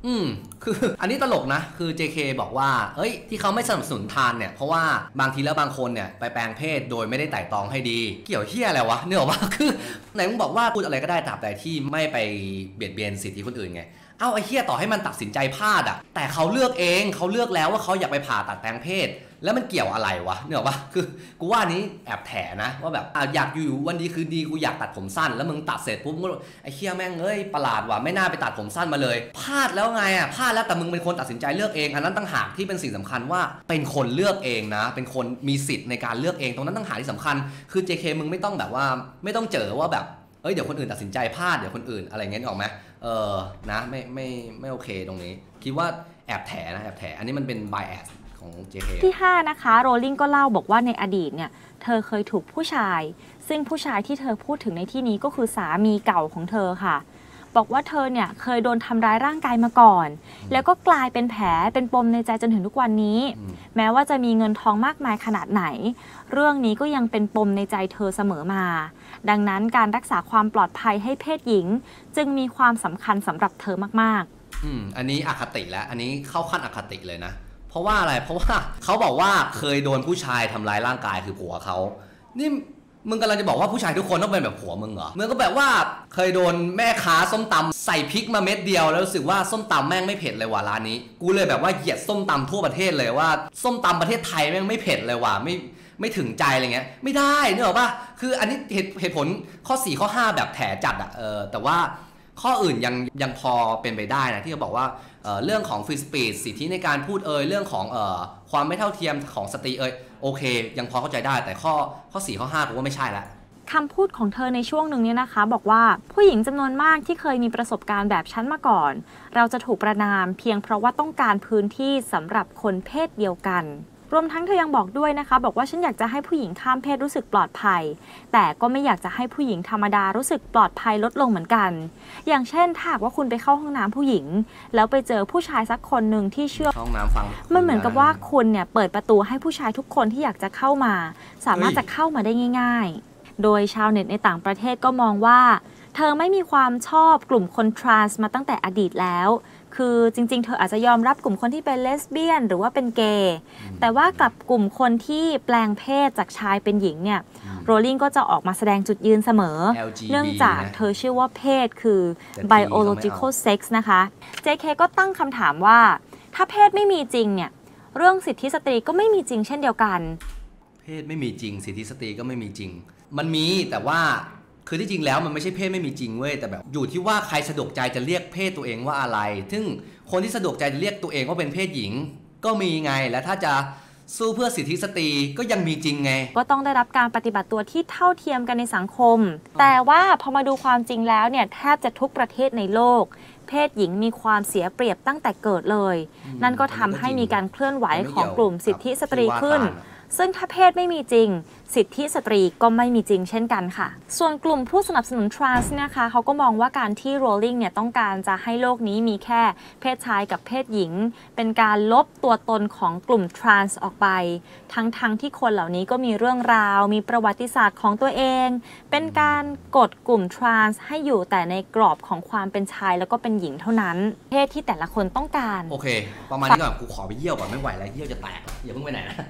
อืมคืออันนี้ตลกนะคือ เจ เค บอกว่าเอ้ยที่เขาไม่สนับสนุนทานเนี่ยเพราะว่าบางทีแล้วบางคนเนี่ยไปแปลงเพศโดยไม่ได้ไต่ตรองให้ดีเกี่ยวเหี้ยอะไรวะเนี่ยหรอวะคือไหนมึงบอกว่าพูดอะไรก็ได้ตราบใดที่ไม่ไปเบียดเบียนสิทธิคนอื่นไงเอ้าไอ้เหี้ยต่อให้มันตัดสินใจพลาดอ่ะแต่เขาเลือกเองเขาเลือกแล้วว่าเขาอยากไปผ่าตัดแปลงเพศแล้วมันเกี่ยวอะไรวะเนี่ยหรอวะคือกูว่านี้แอบแถนะว่าแบบอ่ะอยากอยู่วันดีคือดีกูอยากตัดผมสั้นแล้วมึงตัดเสร็จปุ๊บก็ไอ้เหี้ยแม่งเอ้ยประหลาดว่ะไม่น่าไปตัดผมสั้นมาเลยพลาดแล้วไงอ่ะพลาดแล้วแต่มึงเป็นคนตัดสินใจเลือกเองอันนั้นตั้งหากที่เป็นสิ่งสำคัญว่าเป็นคนเลือกเองนะเป็นคนมีสิทธิ์ในการเลือกเองตรงนั้นตั้งหากที่สำคัญคือ เจ เค มึงไม่ต้องแบบว่าไม่ต้องเจอว่าแบบเอ้ยเดี๋ยวคนอื่นตัดสินใจพลาดเดี๋ยวคนอื่นอะไรเงี้ยออกไหมเออนะไม่ไม่ไม่โอเคตรงนี้คิดว่าแอบแถนะแอบแถอันนี้มันเป็น bias ของ เจ เคที่ห้านะคะโรลลิงก็เล่าบอกว่าในอดีตเนี่ยเธอเคยถูกผู้ชายซึ่งผู้ชายที่เธอพูดถึงในที่นี้ก็คือสามีเก่าของเธอค่ะบอกว่าเธอเนี่ยเคยโดนทำร้ายร่างกายมาก่อนแล้วก็กลายเป็นแผลเป็นปมในใจจนถึงทุกวันนี้แม้ว่าจะมีเงินทองมากมายขนาดไหนเรื่องนี้ก็ยังเป็นปมในใจเธอเสมอมาดังนั้นการรักษาความปลอดภัยให้เพศหญิงจึงมีความสำคัญสำหรับเธอมากๆอืมอันนี้อคติแล้วอันนี้เข้าขั้นอคติเลยนะเพราะว่าอะไรเพราะว่าเขาบอกว่าเคยโดนผู้ชายทำร้ายร่างกายคือผัวเขานี่มึงกำลังจะบอกว่าผู้ชายทุกคนต้องเป็นแบบผัวมึงเหรอมึงก็แบบว่าเคยโดนแม่ค้าส้มตำใส่พริกมาเม็ดเดียวแล้วรู้สึกว่าส้มตำแม่งไม่เผ็ดเลยว่ะร้านนี้กูเลยแบบว่าเหยียดส้มตำทั่วประเทศเลยว่าส้มตำประเทศไทยแม่งไม่เผ็ดเลยว่ะไม่ไม่ถึงใจอะไรเงี้ยไม่ได้นึกออกป่ะคืออันนี้เหตุเหตุผลข้อสี่ข้อห้าแบบแถจัดอ่ะเออแต่ว่าข้ออื่นยังยังพอเป็นไปได้นะที่เขาบอกว่า เ, เรื่องของฟรีสปีดสิทธิในการพูดเอ่ยเรื่องของเอ่อความไม่เท่าเทียมของสตรีเอ่ยโอเคยังพอเข้าใจได้แต่ข้อข้อสี่ข้อห้าผมว่าไม่ใช่ละคำพูดของเธอในช่วงหนึ่งเนี่ยนะคะบอกว่าผู้หญิงจำนวนมากที่เคยมีประสบการณ์แบบฉันมาก่อนเราจะถูกประณามเพียงเพราะว่าต้องการพื้นที่สำหรับคนเพศเดียวกันรวมทั้งเธอยังบอกด้วยนะคะบอกว่าฉันอยากจะให้ผู้หญิงข้ามเพศรู้สึกปลอดภัยแต่ก็ไม่อยากจะให้ผู้หญิงธรรมดารู้สึกปลอดภัยลดลงเหมือนกันอย่างเช่นถ้าหากว่าคุณไปเข้าห้องน้ำผู้หญิงแล้วไปเจอผู้ชายสักคนหนึ่งที่เชื่อห้องน้ำฟังมันเหมือนกับว่าคุณเนี่ยเปิดประตูให้ผู้ชายทุกคนที่อยากจะเข้ามาสามารถจะเข้ามาได้ง่ายๆโดยชาวเน็ตในต่างประเทศก็มองว่าเธอไม่มีความชอบกลุ่มคนทรานส์มาตั้งแต่อดีตแล้วคือจริงๆเธออาจจะยอมรับกลุ่มคนที่เป็นเลสเบี้ยนหรือว่าเป็นเกย์แต่ว่ากับกลุ่มคนที่แปลงเพศจากชายเป็นหญิงเนี่ยโรลลิงก็จะออกมาแสดงจุดยืนเสมอเนื่องจากเธอเชื่อว่าเพศคือ biological sex นะคะ เจ เค ก็ตั้งคำถามว่าถ้าเพศไม่มีจริงเนี่ยเรื่องสิทธิสตรีก็ไม่มีจริงเช่นเดียวกันเพศไม่มีจริงสิทธิสตรีก็ไม่มีจริงมันมีแต่ว่าคือที่จริงแล้วมันไม่ใช่เพศไม่มีจริงเว้ยแต่แบบอยู่ที่ว่าใครสะดวกใจจะเรียกเพศตัวเองว่าอะไรซึ่งคนที่สะดวกใจจะเรียกตัวเองว่าเป็นเพศหญิงก็มีไงและถ้าจะสู้เพื่อสิทธิสตรีก็ยังมีจริงไงก็ต้องได้รับการปฏิบัติตัวที่เท่าเทียมกันในสังคมแต่ว่าพอมาดูความจริงแล้วเนี่ยแทบจะทุกประเทศในโลกเพศหญิงมีความเสียเปรียบตั้งแต่เกิดเลยนั่นก็ทำให้มีการเคลื่อนไหวของกลุ่มสิทธิสตรีขึ้นซึ่งถ้าเพศไม่มีจริงสิทธิสตรีก็ไม่มีจริงเช่นกันค่ะส่วนกลุ่มผู้สนับสนุนทรานส์นะคะเขาก็มองว่าการที่โรลลิงเนี่ยต้องการจะให้โลกนี้มีแค่เพศชายกับเพศหญิงเป็นการลบตัวตนของกลุ่มทรานส์ออกไปทั้งๆ ท, ที่คนเหล่านี้ก็มีเรื่องราวมีประวัติศาสตร์ของตัวเองเป็นการกดกลุ่มทรานส์ให้อยู่แต่ในกรอบของความเป็นชายแล้วก็เป็นหญิงเท่านั้นเพศที่แต่ละคนต้องการโอเคประมาณนี้ก่อนกูขอไปเยี่ยวก่อนไม่ไหวแล้วเยี่ยวจะแตกอย่าเพิ่งไปไหนนะ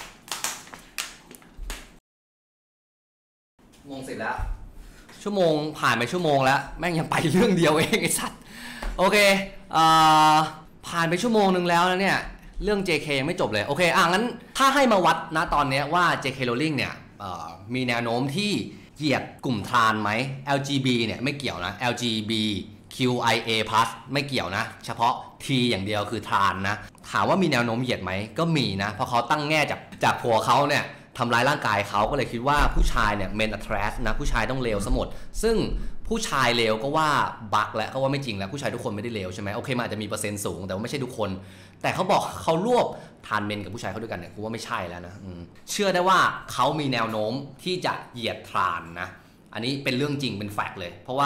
งงเสร็จแล้วชั่วโมงผ่านไปชั่วโมงแล้วแม่งยังไปเรื่องเดียวเองไอ้สัตว์โอเคเอ่อผ่านไปชั่วโมงนึงแล้วนะเนี่ยเรื่อง เจ เค ยังไม่จบเลยโอเคอ่ะงั้นถ้าให้มาวัดนะตอนนี้ว่า เจ เค Rowling เนี่ยมีแนวโน้มที่เหยียดกลุ่มทรานไหม แอล จี บี เนี่ยไม่เกี่ยวนะ แอล จี บี คิว ไอ เอ พลัส ไม่เกี่ยวนะเฉพาะ T อย่างเดียวคือทรานนะถามว่ามีแนวโน้มเหยียดไหมก็มีนะเพราะเขาตั้งแง่จากจากผัวเขาเนี่ยทำร้ายร่างกายเขาก็เลยคิดว่าผู้ชายเนี่ย men are trash นะผู้ชายต้องเลวซะหมดซึ่งผู้ชายเลวก็ว่าบักแล้วก็ว่าไม่จริงแล้วผู้ชายทุกคนไม่ได้เลวใช่ไหมโอเคมันอาจจะมีเปอร์เซ็นต์สูงแต่ว่าไม่ใช่ทุกคนแต่เขาบอกเขารวบทานเมนกับผู้ชายเขาด้วยกันเนี่ยกูว่าไม่ใช่แล้วนะเชื่อได้ว่าเขามีแนวโน้มที่จะเหยียดทรานนะอันนี้เป็นเรื่องจริงเป็นแฟกต์เลยเพราะว่า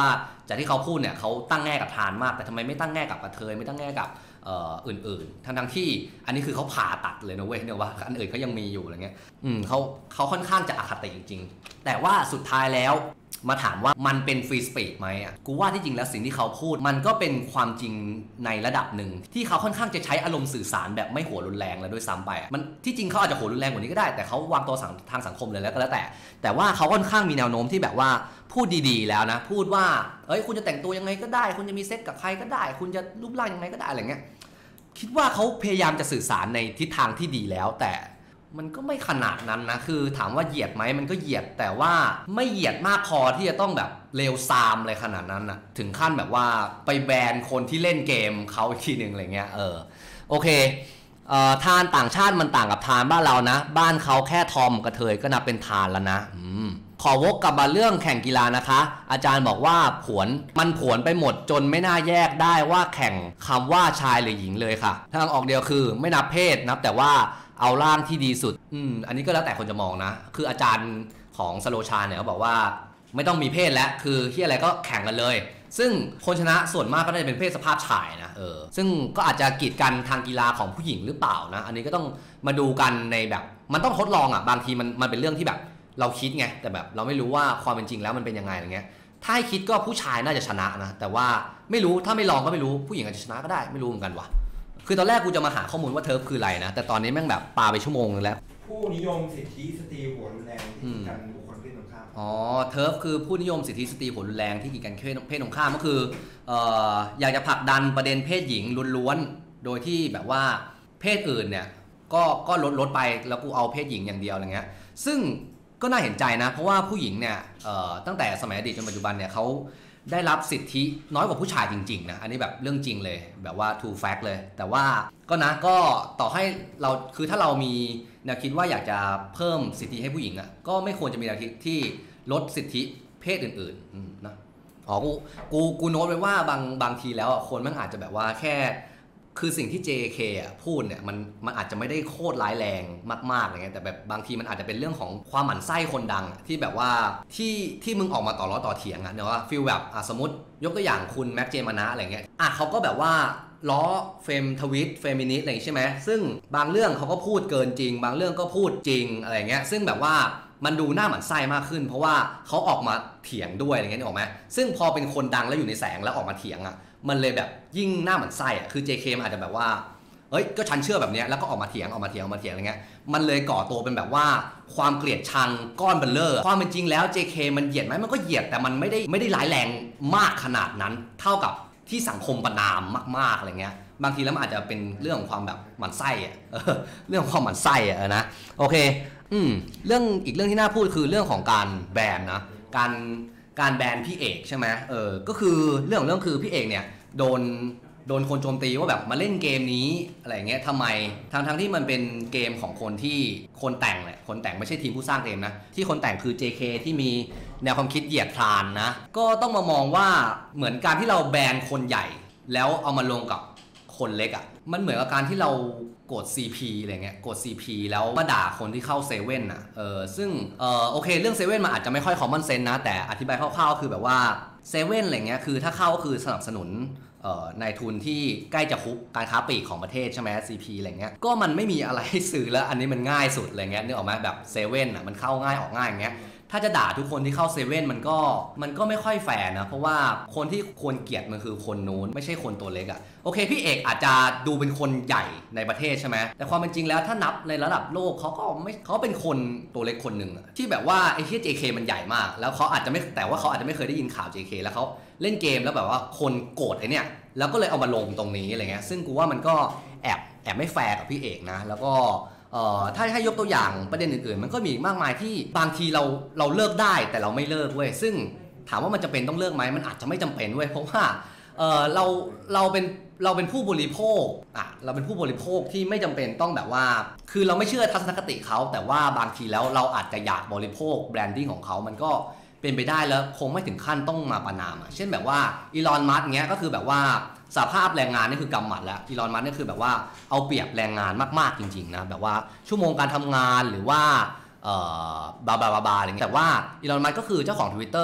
จากที่เขาพูดเนี่ยเขาตั้งแง่กับทานมากแต่ทำไมไม่ตั้งแง่กับกระเทยไม่ตั้งแง่กับเอ่ออื่นๆทั้งทั้งที่อันนี้คือเขาผ่าตัดเลยนะเว้ยเนี่ยว่าอันอื่นเขายังมีอยู่อะไรเงี้ยอืมเขาเขาค่อนข้างจะอคติจริงๆแต่ว่าสุดท้ายแล้วมาถามว่ามันเป็นฟรีสปีดไหมอ่ะกูว่าที่จริงแล้วสิ่งที่เขาพูดมันก็เป็นความจริงในระดับหนึ่งที่เขาค่อนข้างจะใช้อารมณ์สื่อสารแบบไม่หัวรุนแรงแล้วด้วยซ้ำไปมันที่จริงเขาอาจจะหัวรุนแรงกว่านี้ก็ได้แต่เขาวางตัวทางสังคมเลยแล้วก็แล้วแต่แต่ว่าเขาค่อนข้างมีแนวโน้มที่แบบว่าพูดดีๆแล้วนะพูดว่าเอ้ยคุณจะแต่งตัวยังไงก็ได้คุณจะมีเซ็กกับใครก็ได้คุณจะรูปร่างยังไงก็ได้อะไรเงี้ยคิดว่าเขาพยายามจะสื่อสารในทิศทางที่ดีแล้วแต่มันก็ไม่ขนาดนั้นนะคือถามว่าเหยียดไหมมันก็เหยียดแต่ว่าไม่เหยียดมากพอที่จะต้องแบบเลวซามอะไรขนาดนั้นนะถึงขั้นแบบว่าไปแบนคนที่เล่นเกมเขาอีกทีหนึ่งอะไรเงี้ยเออโอเคเอ่อทานต่างชาติมันต่างกับทานบ้านเรานะบ้านเขาแค่ทอมกระเทยก็นับเป็นทานแล้วนะอืมขอวกกลับมาเรื่องแข่งกีฬานะคะอาจารย์บอกว่าผวนมันผวนไปหมดจนไม่น่าแยกได้ว่าแข่งคำว่าชายหรือหญิงเลยค่ะทางออกเดียวคือไม่นับเพศนับแต่ว่าเอาร่างที่ดีสุดอืมอันนี้ก็แล้วแต่คนจะมองนะคืออาจารย์ของสโลชาเนี่ยเขาบอกว่าไม่ต้องมีเพศแล้วคือที่อะไรก็แข่งกันเลยซึ่งคนชนะส่วนมากก็ได้เป็นเพศสภาพชายนะเออซึ่งก็อาจจะกีดกันทางกีฬาของผู้หญิงหรือเปล่านะอันนี้ก็ต้องมาดูกันในแบบมันต้องทดลองอ่ะบางทีมันมันเป็นเรื่องที่แบบเราคิดไงแต่แบบเราไม่รู้ว่าความเป็นจริงแล้วมันเป็นยังไงอะไรเงี้ยถ้าให้คิดก็ผู้ชายน่าจะชนะนะแต่ว่าไม่รู้ถ้าไม่ลองก็ไม่รู้ผู้หญิงอาจจะชนะก็ได้ไม่รู้เหมือนกันว่ะคือตอนแรกกูจะมาหาข้อมูลว่าเทิร์ฟคืออะไรนะแต่ตอนนี้แม่งแบบปาไปชั่วโมงนึงแล้วผู้นิยมสิทธิสตรีหัวรุนแรงที่กันบุคคลเพศตรงข้ามอ๋อเทิร์ฟคือผู้นิยมสิทธิสตรีหัวรุนแรงที่กีดกันเพศตรงข้ามก็คือเอ่ออยากจะผลักดันประเด็นเพศหญิงล้วนๆโดยที่แบบว่าเพศอื่นเนี่ยก็ก็ลดลดไปแล้วกูเอาเพศหญิงอย่างเดียวอะไรเงี้ยซึ่งก็น่าเห็นใจนะเพราะว่าผู้หญิงเนี่ยตั้งแต่สมัยอดีตจนปัจจุบันเนี่ยเขาได้รับสิทธิน้อยกว่าผู้ชายจริงๆนะอันนี้แบบเรื่องจริงเลยแบบว่า true fact เลยแต่ว่าก็นะก็ต่อให้เราคือถ้าเรามีแนวคิดว่าอยากจะเพิ่มสิทธิให้ผู้หญิงอ่ะก็ไม่ควรจะมีแนวคิดที่ลดสิทธิเพศอื่นๆนะอ๋อกูกูกูโน้ตไว้ว่าบางบางทีแล้วคนมันอาจจะแบบว่าแค่คือสิ่งที่ เจ เค อ่ะพูดเนี่ยมันมันอาจจะไม่ได้โคตรร้ายแรงมากๆอะไรเงี้ยแต่แบบบางทีมันอาจจะเป็นเรื่องของความหมั่นไส้คนดังที่แบบว่าที่ที่มึงออกมาต่อล้อต่อเถียงอ่ะเนาะฟีลแบบอ่ะสมมติยกตัวอย่างคุณแม็กเจมานะอะไรเงี้ยอ่ะเขาก็แบบว่าล้อเฟมทวิตเฟมินิสต์อะไรใช่ไหมซึ่งบางเรื่องเขาก็พูดเกินจริงบางเรื่องก็พูดจริงอะไรเงี้ยซึ่งแบบว่ามันดูหน้าหมั่นไส้มากขึ้นเพราะว่าเขาออกมาเถียงด้วยอะไรเงี้ยนึกออกไหมซึ่งพอเป็นคนดังแล้วอยู่ในแสงแล้วออกมาเถียงอ่ะมันเลยแบบยิ่งหน้าหมั่นไส้อ่ะคือ เจ เค มันอาจจะแบบว่าเอ้ยก็ฉันเชื่อแบบนี้แล้วก็ออกมาเถียงออกมาเถียงออกมาเถียงอะไรเงี้ยมันเลยก่อตัวเป็นแบบว่าความเกลียดชังก้อนเบลเลอร์ความเป็นจริงแล้ว เจ เค มันเหยียดไหมมันก็เหยียดแต่มันไม่ได้ไม่ได้ร้ายแรงมากขนาดนั้นเท่ากับที่สังคมประณามมากๆอะไรเงี้ยบางทีแล้วมันอาจจะเป็นเรื่องของความแบบหมั่นไส้อ่ะเรื่องของความหมั่นไส้อ่ะนะโอเคอืมเรื่องอีกเรื่องที่น่าพูดคือเรื่องของการแบนนะการการแบนพี่เอกใช่ไหมเออก็คือเรื่องของเรื่องคือพี่เอกเนี่ยโดนโดนคนโจมตีว่าแบบมาเล่นเกมนี้อะไรเงี้ยทำไมทั้งทั้งที่มันเป็นเกมของคนที่คนแต่งแหละคนแต่งไม่ใช่ทีมผู้สร้างเกมนะที่คนแต่งคือ เจ เค ที่มีแนวความคิดเหยียดทรานนะก็ต้องมามองว่าเหมือนการที่เราแบนคนใหญ่แล้วเอามาลงกับคนเล็กอ่ะมันเหมือนกับการที่เรากด ซี พี อะไรเงี้ยกด ซี พี แล้วมาด่าคนที่เข้าเซเว่นอ่ะเออซึ่งเออโอเคเรื่องเซเว่นมันอาจจะไม่ค่อยคอมมอนเซนส์นะแต่อธิบายคร่าวๆคือแบบว่าเซเว่นอะไรเงี้ยคือถ้าเข้าก็คือสนับสนุนนายทุนที่ใกล้จะคุบการค้าปลีกของประเทศใช่ไหม ซี พี อะไรเงี้ยก็มันไม่มีอะไรให้ซื้อแล้วอันนี้มันง่ายสุดอะไรเงี้ยนึกออกไหมแบบเซเว่นอ่ะมันเข้าง่ายออกง่ายอย่างเงี้ยถ้าจะด่าทุกคนที่เข้าเซเว่นมันก็มันก็ไม่ค่อยแฟร์นะเพราะว่าคนที่ควรเกลียดมันคือคนนู้นไม่ใช่คนตัวเล็กอ่ะโอเคพี่เอกอาจจะดูเป็นคนใหญ่ในประเทศใช่ไหมแต่ความเป็นจริงแล้วถ้านับในระดับโลกเขาก็ไม่เขาเป็นคนตัวเล็กคนหนึ่งที่แบบว่าไอ้ที่ เจ เค มันใหญ่มากแล้วเขาอาจจะไม่แต่ว่าเขาอาจจะไม่เคยได้ยินข่าว เจ เค แล้วเขาเล่นเกมแล้วแบบว่าคนโกรธไอ้เนี่ยแล้วก็เลยเอามาลงตรงนี้อะไรเงี้ยซึ่งกูว่ามันก็แอบแอบไม่แฟร์กับพี่เอกนะแล้วก็เอ่อถ้าให้ยกตัวอย่างประเด็นอื่นๆมันก็มีมากมายที่บางทีเราเราเลิกได้แต่เราไม่เลิกเว้ยซึ่งถามว่ามันจะเป็นต้องเลิกไหมมันอาจจะไม่จำเป็นเว้ยเพราะว่าเออเราเราเป็นเราเป็นผู้บริโภคอ่ะเราเป็นผู้บริโภคที่ไม่จำเป็นต้องแบบว่าคือเราไม่เชื่อทัศนคติเขาแต่ว่าบางทีแล้วเราอาจจะอยากบริโภคแบรนดิ้งของเขามันก็เป็นไปได้แล้วคงไม่ถึงขั้นต้องมาประณามอ่ะเช่นแบบว่าอีลอนมัสก์เงี้ยก็คือแบบว่าสภาพแรงงานนี่คือกำหมัดแล้วอีลอนมัสก์นี่คือแบบว่าเอาเปรียบแรงงานมากๆจริงๆนะแบบว่าชั่วโมงการทำงานหรือว่าเอ่อบาบาบาบาอะไรเงี้ยแต่ว่าอีลอนมัสก์ก็คือเจ้าของ Twitter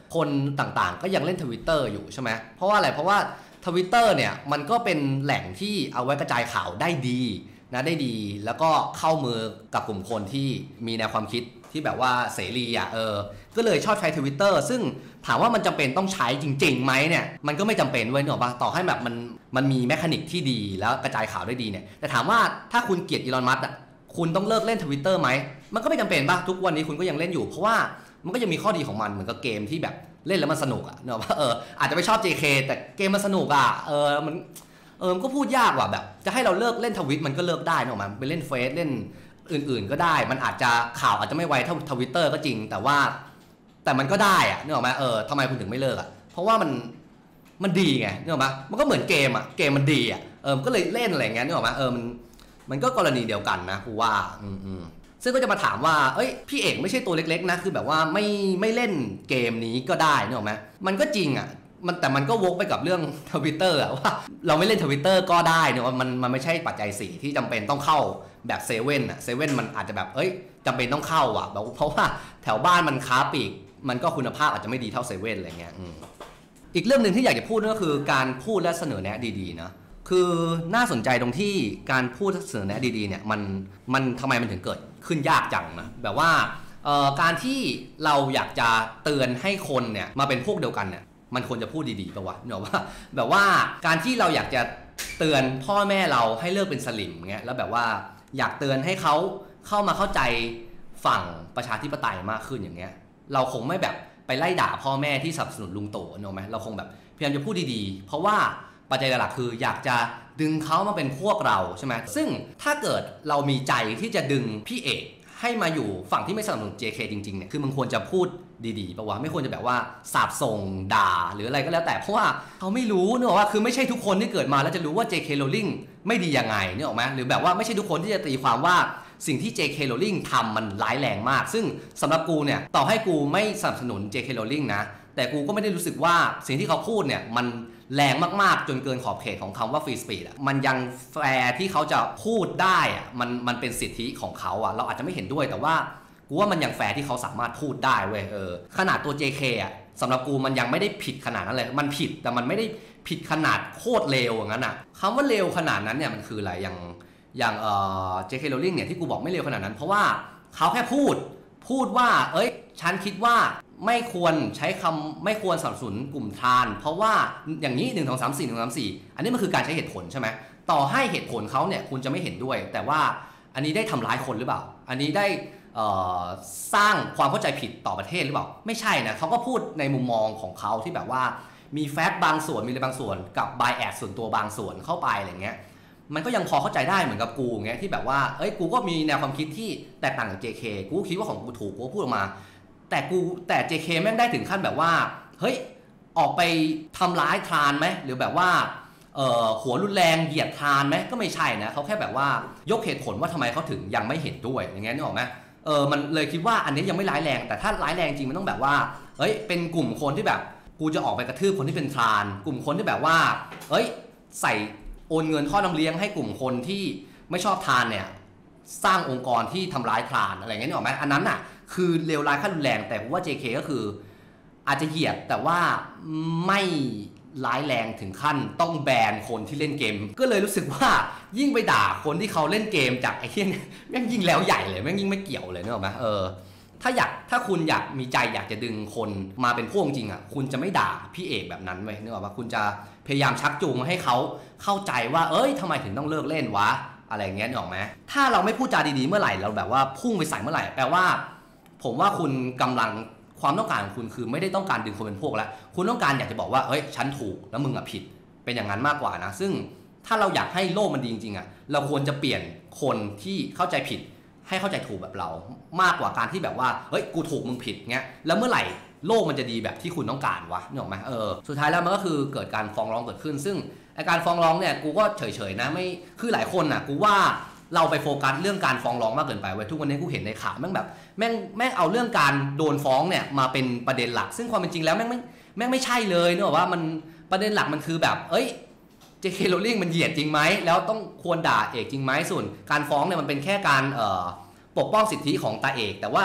คนต่างๆก็ยังเล่น Twitter อยู่ใช่ไหมเพราะว่าอะไรเพราะว่า Twitter เนี่ยมันก็เป็นแหล่งที่เอาไว้กระจายข่าวได้ดีนะได้ดีแล้วก็เข้ามือกับกลุ่มคนที่มีแนวความคิดที่แบบว่าเสรีอ่ะเออก็เลยชอบใช้ Twitter ซึ่งถามว่ามันจำเป็นต้องใช้จริงๆไหมเนี่ยมันก็ไม่จำเป็นเว้ยเนอะป่ะต่อให้แบบมันมันมีแมคานิกที่ดีแล้วกระจายข่าวได้ดีเนี่ยแต่ถามว่าถ้าคุณเกลียดอีลอนมัสก์อ่ะคุณต้องเลิกเล่น Twitter ไหมมันก็ไม่จำเป็นป่ะทุกวันนี้คุณก็ยังเล่นอยู่เพราะว่ามันก็ยังมีข้อดีของมันเหมือนกับเกมที่แบบเล่นแล้วมันสนุกอ่ะเนอะว่าเอออาจจะไม่ชอบ เจ เค แต่เกมมันสนุกอ่ะเออมันเออมันก็พูดยากว่ะแบบจะให้เราเลิกเล่นทวิตมันก็เลิกได้เนอะมันไปเล่นเฟซเล่นอื่นๆก็ได้มันอาจจะข่าวอาจจะไม่ไวเท่า Twitter ก็จริงแต่ว่าแต่มันก็ได้อะนึกออกไหมเออทำไมคุณถึงไม่เลิกอ่ะเพราะว่ามันมันดีไงนึกออกไหมมันก็เหมือนเกมอ่ะเกมมันดีอ่ะเออก็เลยเล่นอะไรอย่างเงี้ยนึกออกไหมเออมันมันก็กรณีเดียวกันนะกูว่าอืมๆซึ่งก็จะมาถามว่าเอ้ยพี่เอกไม่ใช่ตัวเล็กๆนะคือแบบว่าไม่ไม่เล่นเกมนี้ก็ได้นึกออกไหมมันก็จริงอ่ะมันแต่มันก็วกไปกับเรื่อง Twitter อ่ะว่าเราไม่เล่น Twitter ก็ได้เนี่ยว่ามันมันไม่ใช่ปัจจัยสี่ที่จำเป็นต้องเข้าแบบเซเว่นอ่ะเซเว่นมันอาจจะแบบเอ้ยจำเป็นต้องเข้าอ่ะแบบเพราะว่าแถวบ้านมันค้าปลีกมันก็คุณภาพอาจจะไม่ดีเท่าเซเว่นอะไรเงี้ยอีกเรื่องหนึ่งที่อยากจะพูดก็คือการพูดและเสนอแนะดีๆนะคือน่าสนใจตรงที่การพูดเสนอแนะดีๆเนี่ยมันมันทำไมมันถึงเกิดขึ้นยากจังนะแบบว่าการที่เราอยากจะเตือนให้คนเนี่ยมาเป็นพวกเดียวกันเนี่ยมันควรจะพูดดีๆป่ะวะเนอะว่าแบบว่าการที่เราอยากจะเตือนพ่อแม่เราให้เลิกเป็นสลิมเงี้ยแล้วแบบว่าอยากเตือนให้เขาเข้ามาเข้าใจฝั่งประชาธิปไตยมากขึ้นอย่างเงี้ยเราคงไม่แบบไปไล่ด่าพ่อแม่ที่สนับสนุนลุงตู่เนอะไหมเราคงแบบพยายามจะพูดดีๆเพราะว่าปัจจัยหลักคืออยากจะดึงเขามาเป็นพวกเราใช่ไหมซึ่งถ้าเกิดเรามีใจที่จะดึงพี่เอกให้มาอยู่ฝั่งที่ไม่สนับสนุน เจ เค จริงๆเนี่ยคือมึงควรจะพูดดีๆป่ะวะไม่ควรจะแบบว่าสาบส่งด่าหรืออะไรก็แล้วแต่เพราะว่าเขาไม่รู้เนอะว่าคือไม่ใช่ทุกคนที่เกิดมาแล้วจะรู้ว่า เจ เค Rowling ไม่ดียังไงเนี่ยหรอไหมหรือแบบว่าไม่ใช่ทุกคนที่จะตีความว่าสิ่งที่ เจ เค Rowling ทำมันร้ายแรงมากซึ่งสำหรับกูเนี่ยต่อให้กูไม่สนับสนุน เจ เค Rowling นะแต่กูก็ไม่ได้รู้สึกว่าสิ่งที่เขาพูดเนี่ยมันแรงมากๆจนเกินขอบเขตของคำว่าฟรีสปีดอ่ะมันยังแฟร์ที่เขาจะพูดได้อ่ะมันมันเป็นสิทธิของเขาอ่ะเราอาจจะไม่เห็นด้วยแต่ว่ากูว่ามันยังแฟร์ที่เขาสามารถพูดได้เว้ยเออขนาดตัว เจ เค อ่ะสำหรับกูมันยังไม่ได้ผิดขนาดนั้นเลยมันผิดแต่มันไม่ได้ผิดขนาดโคตรเลวอย่างนั้นอ่ะคำว่าเลวขนาดนั้นเนี่ยมันคืออะไรอย่างอย่างเอ่อ เจ เค Rowling เนี่ยที่กูบอกไม่เลวขนาดนั้นเพราะว่าเขาแค่พูดพูดว่าเอ้ยฉันคิดว่าไม่ควรใช้คำไม่ควรสนับสนุนกลุ่มทรานเพราะว่าอย่างนี้หนึ่ง สอง สาม สี่ หนึ่ง สอง สาม สี่อันนี้มันคือการใช้เหตุผลใช่ไหมต่อให้เหตุผลเขาเนี่ยคุณจะไม่เห็นด้วยแต่ว่าอันนี้ได้ทำร้ายคนหรือเปล่าอันนี้ได้สร้างความเข้าใจผิดต่อประเทศหรือเปล่าไม่ใช่นะเขาก็พูดในมุมมองของเขาที่แบบว่ามีแฟกต์บางส่วนมีอะไรบางส่วนกับไบแอสส่วนตัวบางส่วนเข้าไปอะไรเงี้ยมันก็ยังพอเข้าใจได้เหมือนกับกูเงี้ยที่แบบว่าเอ้ยกูก็มีแนวความคิดที่แตกต่างจาก เจ เค กูคิดว่าของกูถูกกูพูดออกมาแต่กูแต่ เจ เค แม่งได้ถึงขั้นแบบว่าเฮ้ยออกไปทำร้ายทรานไหมหรือแบบว่าเอ่อหัวรุนแรงเหยียดทรานไหมก็ไม่ใช่นะเขาแค่แบบว่ายกเหตุผลว่าทำไมเขาถึงยังไม่เห็นด้วยอย่างเงี้ยนึกออกไหมเออมันเลยคิดว่าอันนี้ยังไม่ร้ายแรงแต่ถ้าร้ายแรงจริงมันต้องแบบว่าเฮ้ยเป็นกลุ่มคนที่แบบกูจะออกไปกระทืบคนที่เป็นทรานกลุ่มคนที่แบบว่าเฮ้ยใส่โอนเงินข้อน้ำเลี้ยงให้กลุ่มคนที่ไม่ชอบทรานเนี่ยสร้างองค์กรที่ทำร้ายทรานอะไรเงี้ยนึกออกไหมอันนั้นน่ะคือเลวร้ายขั้นรุนแรงแต่ผมว่า เจ เค ก็คืออาจจะเหยียดแต่ว่าไม่ร้ายแรงถึงขั้นต้องแบนคนที่เล่นเกมก็เลยรู้สึกว่ายิ่งไปด่าคนที่เขาเล่นเกมจากไอ้เหี้ยแม่งยิ่งแล้วใหญ่เลยแม่งยิ่งไม่เกี่ยวเลยนึกออกไหมเออถ้าอยากถ้าคุณอยากมีใจอยากจะดึงคนมาเป็นพวกจริงอ่ะคุณจะไม่ด่าพี่เอกแบบนั้นเว้ยนึกออกปะคุณจะพยายามชักจูงให้เขาเข้าใจว่าเอ้ยทำไมถึงต้องเลิกเล่นวะอะไรเงี้ยนึกออกไหมถ้าเราไม่พูดจาดีๆเมื่อไหร่เราแบบว่าพุ่งไปใส่เมื่อไหร่แปลว่าผมว่าคุณกำลังความต้องการของคุณคือไม่ได้ต้องการดึงคนเป็นพวกแล้วคุณต้องการอยากจะบอกว่าเอ้ยฉันถูกแล้วมึงอ่ะผิดเป็นอย่างนั้นมากกว่านะซึ่งถ้าเราอยากให้โลกมันดีจริงๆอ่ะเราควรจะเปลี่ยนคนที่เข้าใจผิดให้เข้าใจถูกแบบเรามากกว่าการที่แบบว่าเฮ้ยกูถูกมึงผิดเงี้ยแล้วเมื่อไหร่โลกมันจะดีแบบที่คุณต้องการวะนึกออกไหมเออสุดท้ายแล้วมันก็คือเกิดการฟ้องร้องเกิดขึ้นซึ่งไอ้การฟ้องร้องเนี่ยกูก็เฉยๆนะไม่คือหลายคนอ่ะกูว่าเราไปโฟกัสเรื่องการฟ้องร้องมากเกินไปเว้ยทุกวันนี้กูเห็นในข่าวแม่งแบบแม่งแม่งเอาเรื่องการโดนฟ้องเนี่ยมาเป็นประเด็นหลักซึ่งความเป็นจริงแล้วแม่งไม่แม่งไม่ใช่เลยนึกออกว่ามันประเด็นหลักมันคือแบบเอ้ย เจ เค Rowling มันเหยียดจริงไหมแล้วต้องควรด่าเอกจริงไหมส่วนการฟ้องเนี่ยมันเป็นแค่การเอ่อปกป้องสิทธิของตาเอกแต่ว่า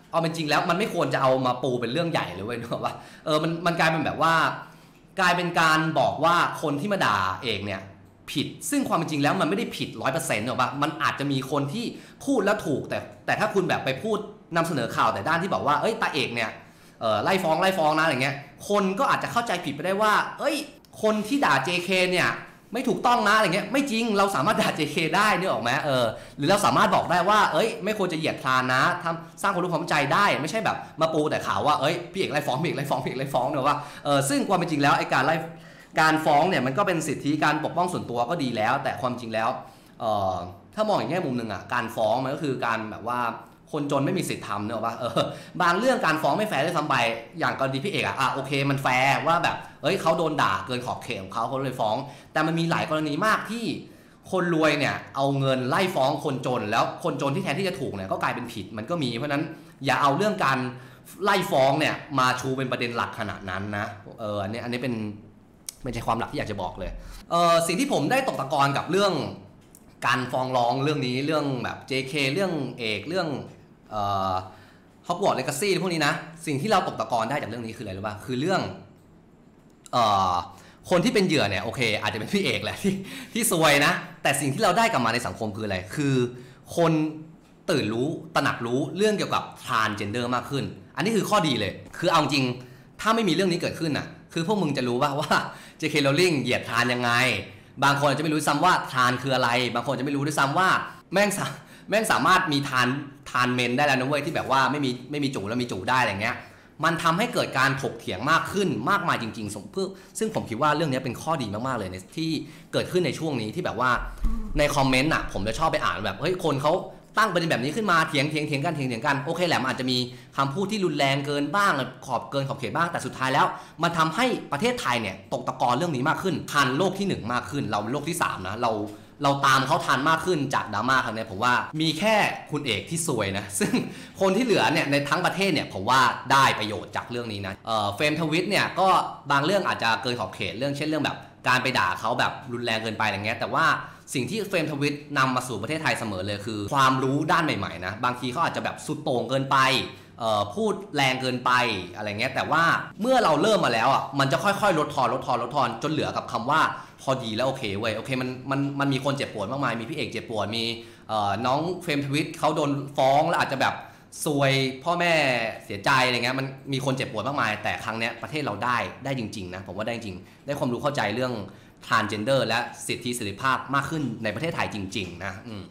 เอาเป็นจริงแล้วมันไม่ควรจะเอามาปูเป็นเรื่องใหญ่เลยเว้ยนึกว่าเออมันมันกลายเป็นแบบว่ากลายเป็นการบอกว่าคนที่มาด่าเอกเนี่ยผิดซึ่งความเป็นจริงแล้วมันไม่ได้ผิด ร้อยเปอร์เซ็นต์ หรอกป่ะมันอาจจะมีคนที่พูดแล้วถูกแต่แต่ถ้าคุณแบบไปพูดนำเสนอข่าวแต่ด้านที่บอกว่าเอ้ยตาเอกเนี่ยเออไล่ฟ้องไล่ฟ้องนะอะไรเงี้ยคนก็อาจจะเข้าใจผิดไปได้ว่าเอ้ยคนที่ด่า เจ เค เนี่ยไม่ถูกต้องนะอะไรเงี้ยไม่จริงเราสามารถด่า เจ เค ได้เนี่ยออกไหมเออหรือเราสามารถบอกได้ว่าเอ้ยไม่ควรจะเหยียดคลานนะทำสร้างความรู้ความเข้าใจได้ไม่ใช่แบบมาปูแต่ข่าวว่าเอ้ยพี่เอกไล่ฟ้องพี่เอกไล่ฟ้องพี่เอกไล่ฟ้องเนี่ยว่าเออซึ่งความเป็นจริงแล้วไอ้การไล่การฟ้องเนี่ยมันก็เป็นสิทธิการปกป้องส่วนตัวก็ดีแล้วแต่ความจริงแล้วเออถ้ามองอย่างแง่มุมหนึ่งอ่ะการฟ้องมันก็คือการแบบว่าคนจนไม่มีสิทธิ์ทำเนอะว่าเออบางเรื่องการฟ้องไม่แฟร์ด้วยซ้ำไปอย่างกรณีพี่เอกอะอ่ะโอเคมันแฟร์ว่าแบบเอ้ยเขาโดนด่าเกินขอบเขตของเขาเขาเลยฟ้องแต่มันมีหลายกรณีมากที่คนรวยเนี่ยเอาเงินไล่ฟ้องคนจนแล้วคนจนที่แทนที่จะถูกเนี่ยก็กลายเป็นผิดมันก็มีเพราะนั้นอย่าเอาเรื่องการไล่ฟ้องเนี่ยมาชูเป็นประเด็นหลักขนาดนั้นนะเอออันนี้อันนี้เป็นไม่ใช่ความหลักที่อยากจะบอกเลยเออสิ่งที่ผมได้ตกตะกอนกับเรื่องการฟ้องร้องเรื่องนี้เรื่องแบบ เจ เค เรื่องเอกเรื่องเอ่อฮอกวอตส์เลกาซี่พวกนี้นะสิ่งที่เราตกตะกอนได้จากเรื่องนี้คืออะไรรู้ป่ะคือเรื่องเอ่อคนที่เป็นเหยื่อเนี่ยโอเคอาจจะเป็นพี่เอกแหละที่ที่ซวยนะแต่สิ่งที่เราได้กลับมาในสังคมคืออะไรคือคนตื่นรู้ตระหนักรู้เรื่องเกี่ยวกับทรานเจนเดอร์มากขึ้นอันนี้คือข้อดีเลยคือเอาจริงถ้าไม่มีเรื่องนี้เกิดขึ้นน่ะคือพวกมึงจะรู้ป่ะว่า เจ เค Rowling เหยียดทรานยังไงบางคนอาจจะไม่รู้ซ้ำว่าทรานคืออะไรบางคนจะไม่รู้ด้วยซ้ำว่าแม่งแม่งสามารถมีทานทานเมนได้แล้วนะเว้ยที่แบบว่าไม่มีไม่มีจูแล้วมีจูได้อะไรเงี้ยมันทำให้เกิดการถกเถียงมากขึ้นมากมายจริงๆซึ่งซึ่งผมคิดว่าเรื่องนี้เป็นข้อดีมากๆเลยที่เกิดขึ้นในช่วงนี้ที่แบบว่าในคอมเมนต์อ่ะผมจะชอบไปอ่านแบบเฮ้ยคนเขาตั้งประเด็นแบบนี้ขึ้นมาเถียงเถียงเถียงกันเถียงเถียงกันโอเคแหละมันอาจจะมีคำพูดที่รุนแรงเกินบ้างขอบเกินขอบเขตบ้างแต่สุดท้ายแล้วมันทำให้ประเทศไทยเนี่ยตกตะกอนเรื่องนี้มากขึ้นทันโลกที่หนึ่งมากขึ้นเราโลกที่สามนะเราเราตามเขาทันมากขึ้นจากดราม่าครั้งนี้ผมว่ามีแค่คุณเอกที่ซวยนะซึ่งคนที่เหลือเนี่ยในทั้งประเทศเนี่ยผมว่าได้ประโยชน์จากเรื่องนี้นะเอ่อเฟรมทวิตเนี่ยก็บางเรื่องอาจจะเกินขอบเขตเรื่องเช่นเรื่องแบบการไปด่าเขาแบบรุนแรงเกินไปอะไรเงี้ยแต่ว่าสิ่งที่เฟรมทวิตนำมาสู่ประเทศไทยเสมอเลยคือความรู้ด้านใหม่ๆนะบางทีเขาอาจจะแบบสุดโต่งเกินไปพูดแรงเกินไปอะไรเงี้ยแต่ว่าเมื่อเราเริ่มมาแล้วอ่ะมันจะค่อยๆลดทอนลดทอนลดทอนจนเหลือกับคำว่าพอดีแล้วโอเคเว้ยโอเคมันมันมันมีคนเจ็บปวดมากมายมีพี่เอกเจ็บปวดมีน้องเฟรมทวิตเขาโดนฟ้องแล้วอาจจะแบบซวยพ่อแม่เสียใจอะไรเงี้ยมันมีคนเจ็บปวดมากมายแต่ครั้งเนี้ยประเทศเราได้ได้จริงๆนะผมว่าได้จริงได้ความรู้เข้าใจเรื่องtransgender และสิทธิเสรีภาพมากขึ้นในประเทศไทยจริงๆนะอืม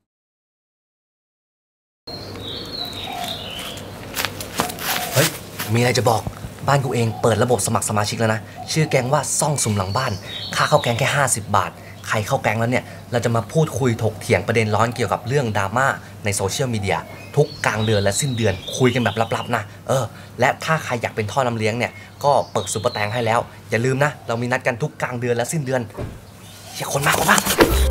เฮ้ยมีอะไรจะบอกบ้านกูเองเปิดระบบสมัครสมาชิกแล้วนะชื่อแก๊งว่าซ่องสุมหลังบ้านค่าเข้าแก๊งแค่ห้าสิบบาทใครเข้าแก๊งแล้วเนี่ยเราจะมาพูดคุยถกเถียงประเด็นร้อนเกี่ยวกับเรื่องดราม่าในโซเชียลมีเดียทุกกลางเดือนและสิ้นเดือนคุยกันแบบลับๆนะเออและถ้าใครอยากเป็นท่อน้ำเลี้ยงเนี่ยก็เปิดซุปเปอร์แตงให้แล้วอย่าลืมนะเรามีนัดกันทุกกลางเดือนและสิ้นเดือนอย่าคนมากคนมาก